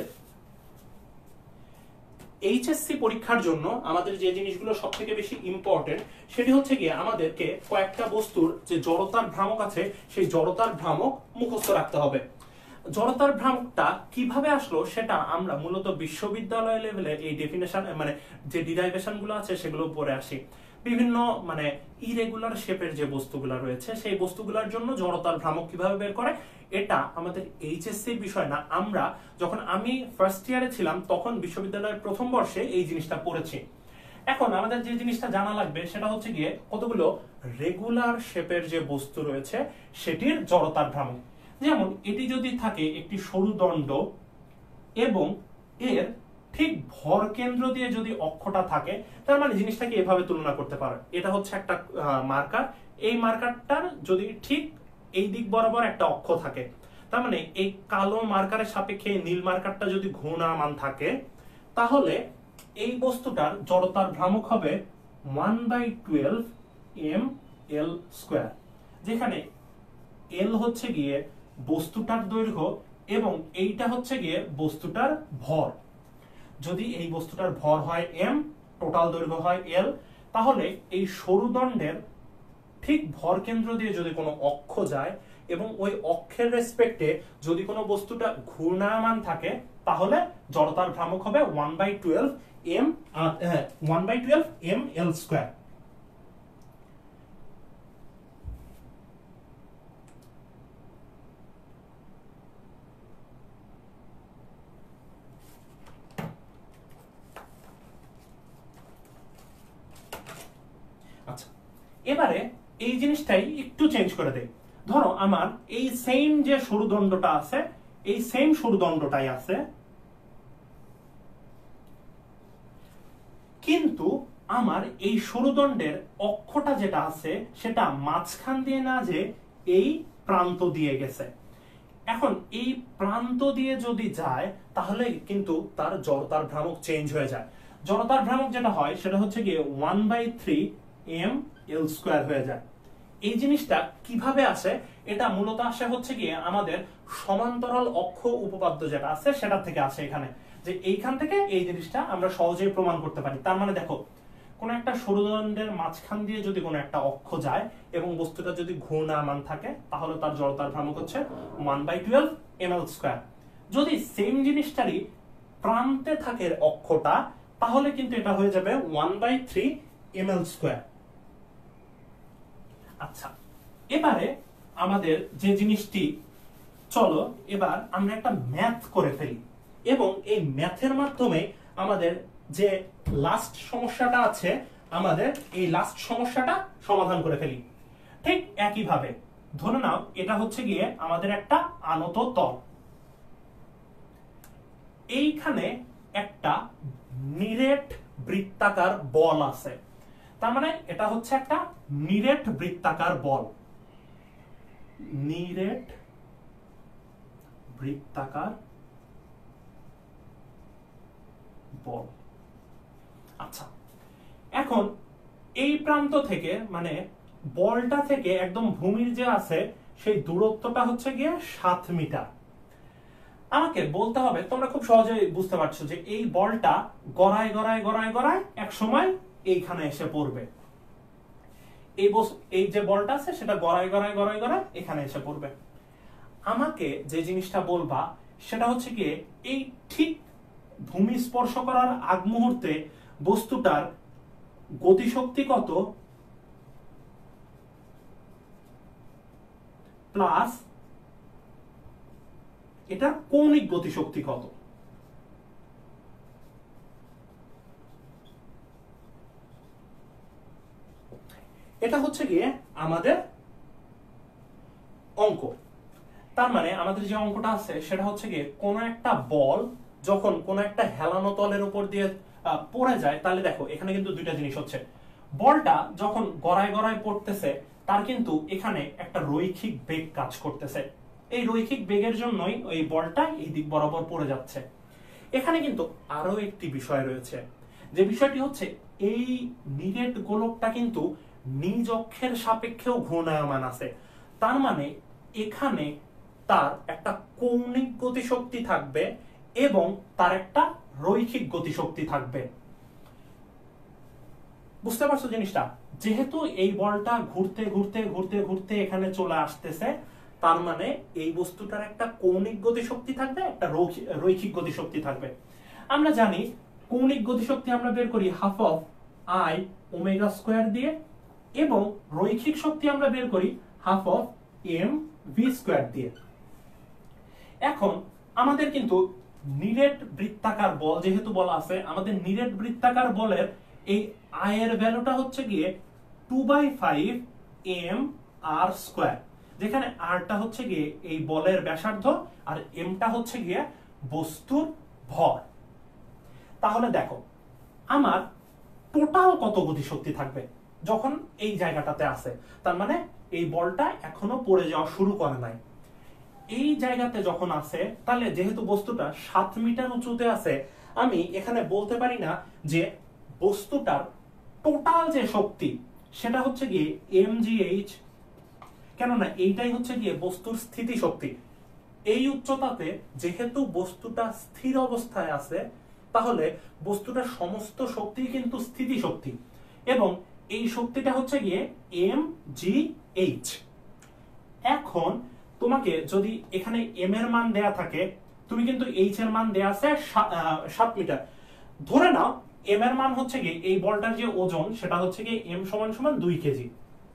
এইচএসসি পরীক্ষার জন্য আমাদের যে জিনিসগুলো সব থেকে বেশি ইম্পর্টেন্ট সেটি হচ্ছে গিয়ে আমাদেরকে কয়েকটা বস্তুর যে জড়তার ভ্রামক আছে সেই জড়তার ভ্রামক মুখস্থ রাখতে হবে। জড়তার ভ্রামকটা কিভাবে আসলো সেটা আমরা মূলত বিশ্ববিদ্যালয় লেভেলে এই ডেফিনেশন মানে যে ডিরাইভেশন গুলো আছে সেগুলো পড়ে আসি। বিভিন্ন মানে ইরেগুলার শেপের যে বস্তুগুলো রয়েছে সেই বস্তুগুলোর জন্য জড়তার ভ্রামক কিভাবে বের করে এটা আমাদের এইচএসসির বিষয় না। আমরা যখন আমি ফার্স্ট ইয়ারে ছিলাম তখন বিশ্ববিদ্যালয়ের প্রথম বর্ষে এই জিনিসটা পড়েছি। এখন আমাদের যে জিনিসটা জানা লাগবে সেটা হচ্ছে গিয়ে কতগুলো রেগুলার শেপের যে বস্তু রয়েছে সেটির জড়তার ভ্রামক। যেমন এটি যদি থাকে একটি সরু দণ্ড এবং এর ঠিক ভর কেন্দ্র দিয়ে যদি অক্ষটা থাকে তার মানে জিনিসটাকে এভাবে তুলনা করতে পারে। এটা হচ্ছে একটা মার্কার, এই মার্কারটার যদি ঠিক এই দিক বরাবর একটা অক্ষ থাকে তার মানে এই কালো মার্কারের সাপেক্ষে নীল মার্কারটা যদি ঘূর্ণায়মান থাকে তাহলে এই বস্তুটার জড়তার ভ্রামক হবে 1/12 m l স্কয়ার, যেখানে l হচ্ছে গিয়ে বস্তুটার দৈর্ঘ্য এবং এইটা হচ্ছে গিয়ে বস্তুটার ভর। যদি এই বস্তুটার ভর হয় m, টোটাল দৈর্ঘ্য হয় l, তাহলে এই সরু দণ্ডের ঠিক ভর কেন্দ্র দিয়ে যদি কোনো অক্ষ যায় এবং ওই অক্ষের রেসপেক্টে যদি কোনো বস্তুটা ঘূর্ণায়মান থাকে তাহলে জড়তার ভ্রামক হবে 1/12 m l স্কয়ার। আচ্ছা, এবারে এই জিনিসটাই একটু চেঞ্জ করে দেই। ধরো আমার এই সেম যে সরুদণ্ডটা আছে এই সেম সরুদণ্ডটাই আছে, কিন্তু আমার এই সরুদণ্ডের অক্ষটা যেটা আছে সেটা মাঝখান দিয়ে না যে এই প্রান্ত দিয়ে গেছে। এখন এই প্রান্ত দিয়ে যদি যায় তাহলে কিন্তু তার জড়তার ভ্রামক চেঞ্জ হয়ে যায়। জড়তার ভ্রামক যেটা হয় সেটা হচ্ছে গিয়ে 1/3 m l স্কয়ার হয়ে যায়। এই জিনিসটা কিভাবে আসে? এটা মূলত আসে হচ্ছে গিয়ে আমাদের সমান্তরাল অক্ষ উপপাদ্য যেটা আছে সেটা থেকে আসে। এখানে যে এইখান থেকে এই জিনিসটা আমরা সহজেই প্রমাণ করতে পারি। তার মানে দেখো কোন একটা সরুদণ্ডের মাঝখান দিয়ে যদি কোনো একটা অক্ষ যায় এবং বস্তুটা যদি ঘূর্ণায়মান থাকে তাহলে তার জড়তার ভ্রামক হচ্ছে 1/12 m l স্কয়ার। যদি সেম জিনিসটারই প্রান্তে থাকে অক্ষটা তাহলে কিন্তু এটা হয়ে যাবে 1/3 m l স্কয়ার। আচ্ছা, এবারে আমাদের যে জিনিসটি, চলো এবার আমরা একটা ম্যাথ করে ফেলি এবং এই ম্যাথের মাধ্যমে আমাদের যে লাস্ট সমস্যাটা আছে আমাদের এই লাস্ট সমস্যাটা সমাধান করে ফেলি। ঠিক একইভাবে ধরে নাও এটা হচ্ছে গিয়ে আমাদের একটা আনত তল, এইখানে একটা নিরেট বৃত্তাকার বল আছে তার মানে এটা হচ্ছে একটা নিরেট বৃত্তাকার বল, নিরেট বৃত্তাকার বল। আচ্ছা, এখন এই প্রান্ত থেকে মানে বলটা থেকে একদম ভূমির যে আছে সেই দূরত্বটা হচ্ছে গিয়ে 7 মিটার। আমাকে বলতে হবে, তোমরা খুব সহজেই বুঝতে পারছো যে এই বলটা গড়ায় গড়ায় গড়ায় গড়ায় এক সময় এইখানে এসে পড়বে। এই যে বলটা আছে সেটা গড়ায় গড়ায় গড়ায় গড়ায় এখানে এসে পড়বে। আমাকে যে জিনিসটা বলবা সেটা হচ্ছে গিয়ে এই ঠিক ভূমি স্পর্শ করার আগ মুহূর্তে বস্তুটার গতিশক্তি কত প্লাস এটার কৌণিক গতিশক্তি কত। এটা হচ্ছে গিয়ে আমাদের অঙ্ক। তার মানে আমাদের যে অঙ্কটা আছে সেটা হচ্ছে গিয়ে কোন একটা বল যখন কোন একটা হেলানো তলের উপর দিয়ে পড়ে যায়, তাহলে দেখো এখানে কিন্তু দুইটা জিনিস হচ্ছে, বলটা যখন গড়ায় গড়ায় পড়তেছে তার কিন্তু এখানে একটা রৈখিক বেগ কাজ করতেছে। এই রৈখিক বেগের জন্যই ওই বলটা এই দিক বরাবর পড়ে যাচ্ছে। এখানে কিন্তু আরো একটি বিষয় রয়েছে, যে বিষয়টি হচ্ছে এই নিরেট গোলকটা কিন্তু নিজ অক্ষের সাপেক্ষেও ঘূর্ণায়মান আছে। তার মানে এখানে তার একটা কৌণিক গতিশক্তি থাকবে এবং তার একটা রৈখিক গতিশক্তি থাকবে। বুঝতে পারছো জিনিসটা? যেহেতু এই বলটা ঘুরতে ঘুরতে ঘুরতে ঘুরতে এখানে চলে আসতেছে, তার মানে এই বস্তুটার একটা কৌণিক গতিশক্তি থাকবে, একটা রৈখিক গতিশক্তি থাকবে। আমরা জানি কৌণিক গতিশক্তি আমরা বের করি half of I omega square দিয়ে, এবং রৈখিক শক্তি আমরা বের করি half of M V square দিয়ে। এখন আমাদের কিন্তু নিরেট বৃত্তাকার বল যেহেতু বলা আছে, আমাদের নিরেট বৃত্তাকার বলের এই আই এর ভ্যালুটা হচ্ছে গিয়ে 2/5 এম আর স্কোয়ার, যেখানে আরটা হচ্ছে গিয়ে এই বলের ব্যাসার্ধ আর এমটা হচ্ছে গিয়ে বস্তুর ভর। তাহলে দেখো আমার টোটাল কত গতিশক্তি থাকবে যখন এই জায়গাটাতে আছে, তার মানে এই বলটা এখনো পড়ে যাওয়া শুরু করে নাই। এই জায়গাতে যখন আছে, তাহলে যেহেতু বস্তুটা 7 মিটার উঁচুতে আছে, আমি এখানে বলতে পারি না যে বস্তুটার টোটাল যে শক্তি সেটা হচ্ছে গিয়ে mgh, কেননা এইটাই হচ্ছে গিয়ে বস্তুর স্থিতি শক্তি। এই উচ্চতাতে যেহেতু বস্তুটা স্থির অবস্থায় আছে, তাহলে বস্তুটার সমস্ত শক্তি কিন্তু স্থিতি শক্তি, এবং এই শক্তিটা হচ্ছে গিয়ে mgh। এখন তোমাকে যদি এখানে m এর মান দেয়া থাকে, তুমি কিন্তু h এর মান দেয়া আছে 7 মিটার, ধরে নাও m এর মান হচ্ছে গিয়ে এই বলটার যে ওজন সেটা হচ্ছে গিয়ে m = 2 কেজি,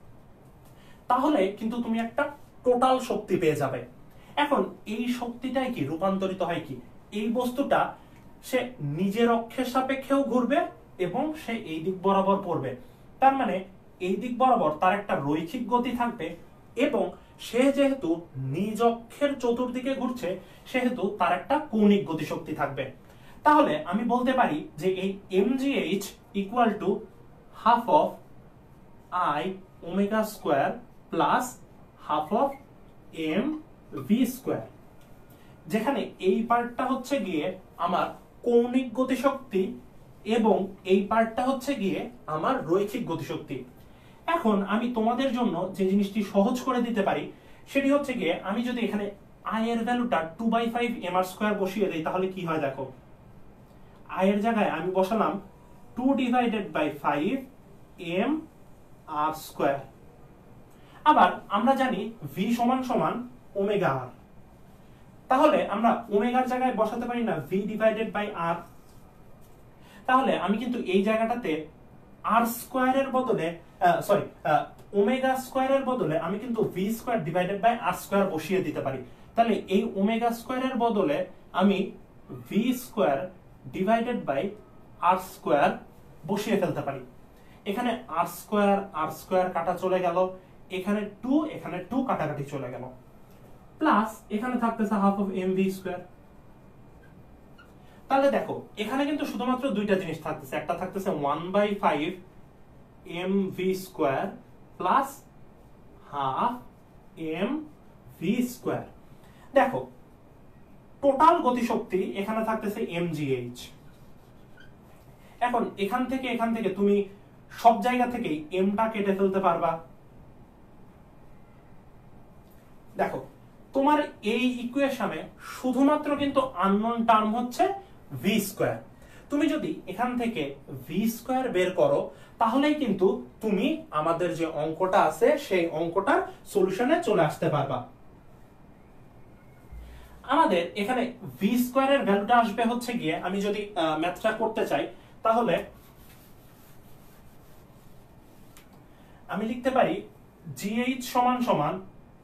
তাহলে কিন্তু তুমি একটা টোটাল শক্তি পেয়ে যাবে। এখন এই শক্তিটাই কি রূপান্তরিত হয় কি, এই বস্তুটা সে নিজের অক্ষের সাপেক্ষেও ঘুরবে এবং সে এই দিক বরাবর পড়বে। তার মানে এই দিক বরাবর তার একটা রৈখিক গতি থাকবে, এবং সে যেহেতু নিজ অক্ষের চতুর্দিকে ঘুরছে সেহেতু তার একটা কৌণিক গতিশক্তি থাকবে। তাহলে আমি বলতে পারি যে এই mgh = half of I omega square plus half of M V square, যেখানে এই পার্টটা হচ্ছে গিয়ে আমার কৌণিক গতিশক্তি এবং এই পার্টটা হচ্ছে গিয়ে আমার রৈখিক গতিশক্তি। এখন আমি তোমাদের জন্য যে জিনিসটি সহজ করে দিতে পারি সেটি হচ্ছে গিয়ে, আমি যদি এখানে আই এর ভ্যালুটা 2/5 এম আর স্কোয়ার বসিয়ে দেই, তাহলে কি হয় দেখো, আই এর জায়গায় আমি বসালাম 2/5 এম আর স্কোয়ার। আবার আমরা জানি ভি সমান ওমেগা আর, তাহলে আমরা ওমেগার জায়গায় বসাতে পারি না v/r। তাহলে আমি কিন্তু এই জায়গাটাতে আর স্কোয়ারের বদলে ওমেগা স্কোয়ারের বদলে আমি কিন্তু v²/r² বসিয়ে দিতে পারি। তাহলে এই ওমেগা স্কোয়ারের বদলে আমি v²/r² বসিয়ে ফেলতে পারি। এখানে r² কাটা চলে গেল, এখানে 2 কাটাকাটি চলে গেল, প্লাস এখানে থাকতেছে হাফ অফ mv²। তাহলে দেখো এখানে কিন্তু শুধুমাত্র দুইটা জিনিস থাকতেছে, একটা থাকতেছে 1/5 M V square plus half M V square. দেখো টোটাল গতিশক্তি এখানে থাকতেছে mgh। এখন এখান থেকে তুমি সব জায়গা থেকে এমটা কেটে ফেলতে পারবা। দেখো তোমার এই ইকুয়েশনে শুধুমাত্র কিন্তু আননোন টার্ম হচ্ছে ভি স্কোয়ার। তুমি যদি এখান থেকে ভি স্কোয়ার বের করো তাহলেই কিন্তু তুমি আমাদের যে অঙ্কটা আছে সেই অঙ্কটার সলিউশনে চলে আসতে পারবা। আমাদের এখানে ভি স্কোয়ারের ভ্যালুটা আসবে হচ্ছে গিয়ে, আমি যদি ম্যাথটা করতে চাই তাহলে আমি লিখতে পারি GH সমান সমান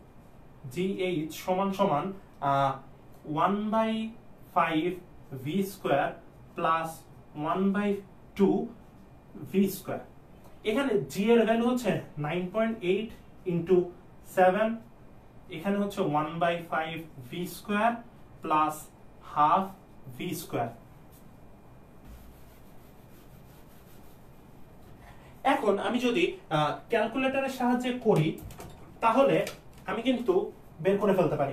1/5 V square plus 1/2 V square. এখানে জি এর ভ্যালু হচ্ছে 9.8 ইন্টু 7, এখানে হচ্ছে 1/5 V square plus half V square. এখন আমি যদি ক্যালকুলেটরের সাহায্যে করি তাহলে আমি কিন্তু বের করে ফেলতে পারি।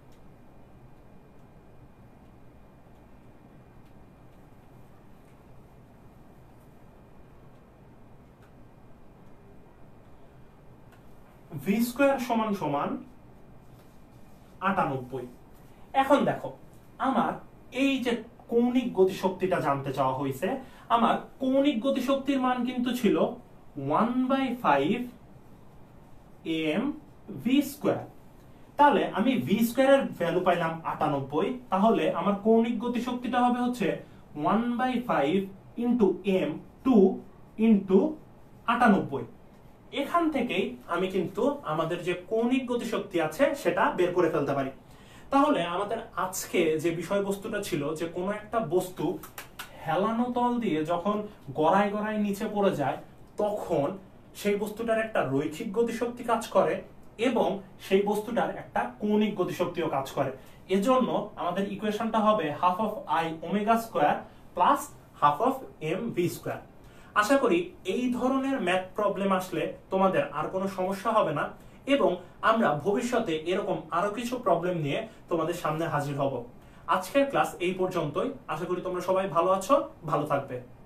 ভি স্কোয়ার সমান সমান 98। এখন দেখো আমার এই যে কৌণিক গতিশক্তিটা জানতে চাওয়া হয়েছে, আমার কৌণিক গতিশক্তির মান কিন্তু ছিল 1/5 এম ভি স্কোয়ার। তাহলে আমি ভি স্কোয়ারের ভ্যালু পাইলাম 98, তাহলে আমার কৌণিক গতিশক্তিটা হবে হচ্ছে 1/5 ইন্টু এম 2 ইন্টু 98। এখান থেকেই আমি কিন্তু আমাদের যে কৌণিক গতিশক্তি আছে সেটা বের করে ফেলতে পারি। তাহলে আমাদের আজকে যে বিষয়বস্তুটা ছিল যে কোনো একটা বস্তু হেলানো তল দিয়ে যখন গড়ায় গড়ায় নিচে পড়ে যায় তখন সেই বস্তুটার একটা রৈখিক গতিশক্তি কাজ করে এবং সেই বস্তুটার একটা কৌণিক গতিশক্তিও কাজ করে। এজন্য আমাদের ইকুয়েশনটা হবে half of I omega square plus half of M V square. আশা করি এই ধরনের ম্যাথ প্রবলেম আসলে তোমাদের আর কোনো সমস্যা হবে না এবং আমরা ভবিষ্যতে এরকম আরো কিছু প্রবলেম নিয়ে তোমাদের সামনে হাজির হব। আজকের ক্লাস এই পর্যন্তই। আশা করি তোমরা সবাই ভালো আছো, ভালো থাকবে।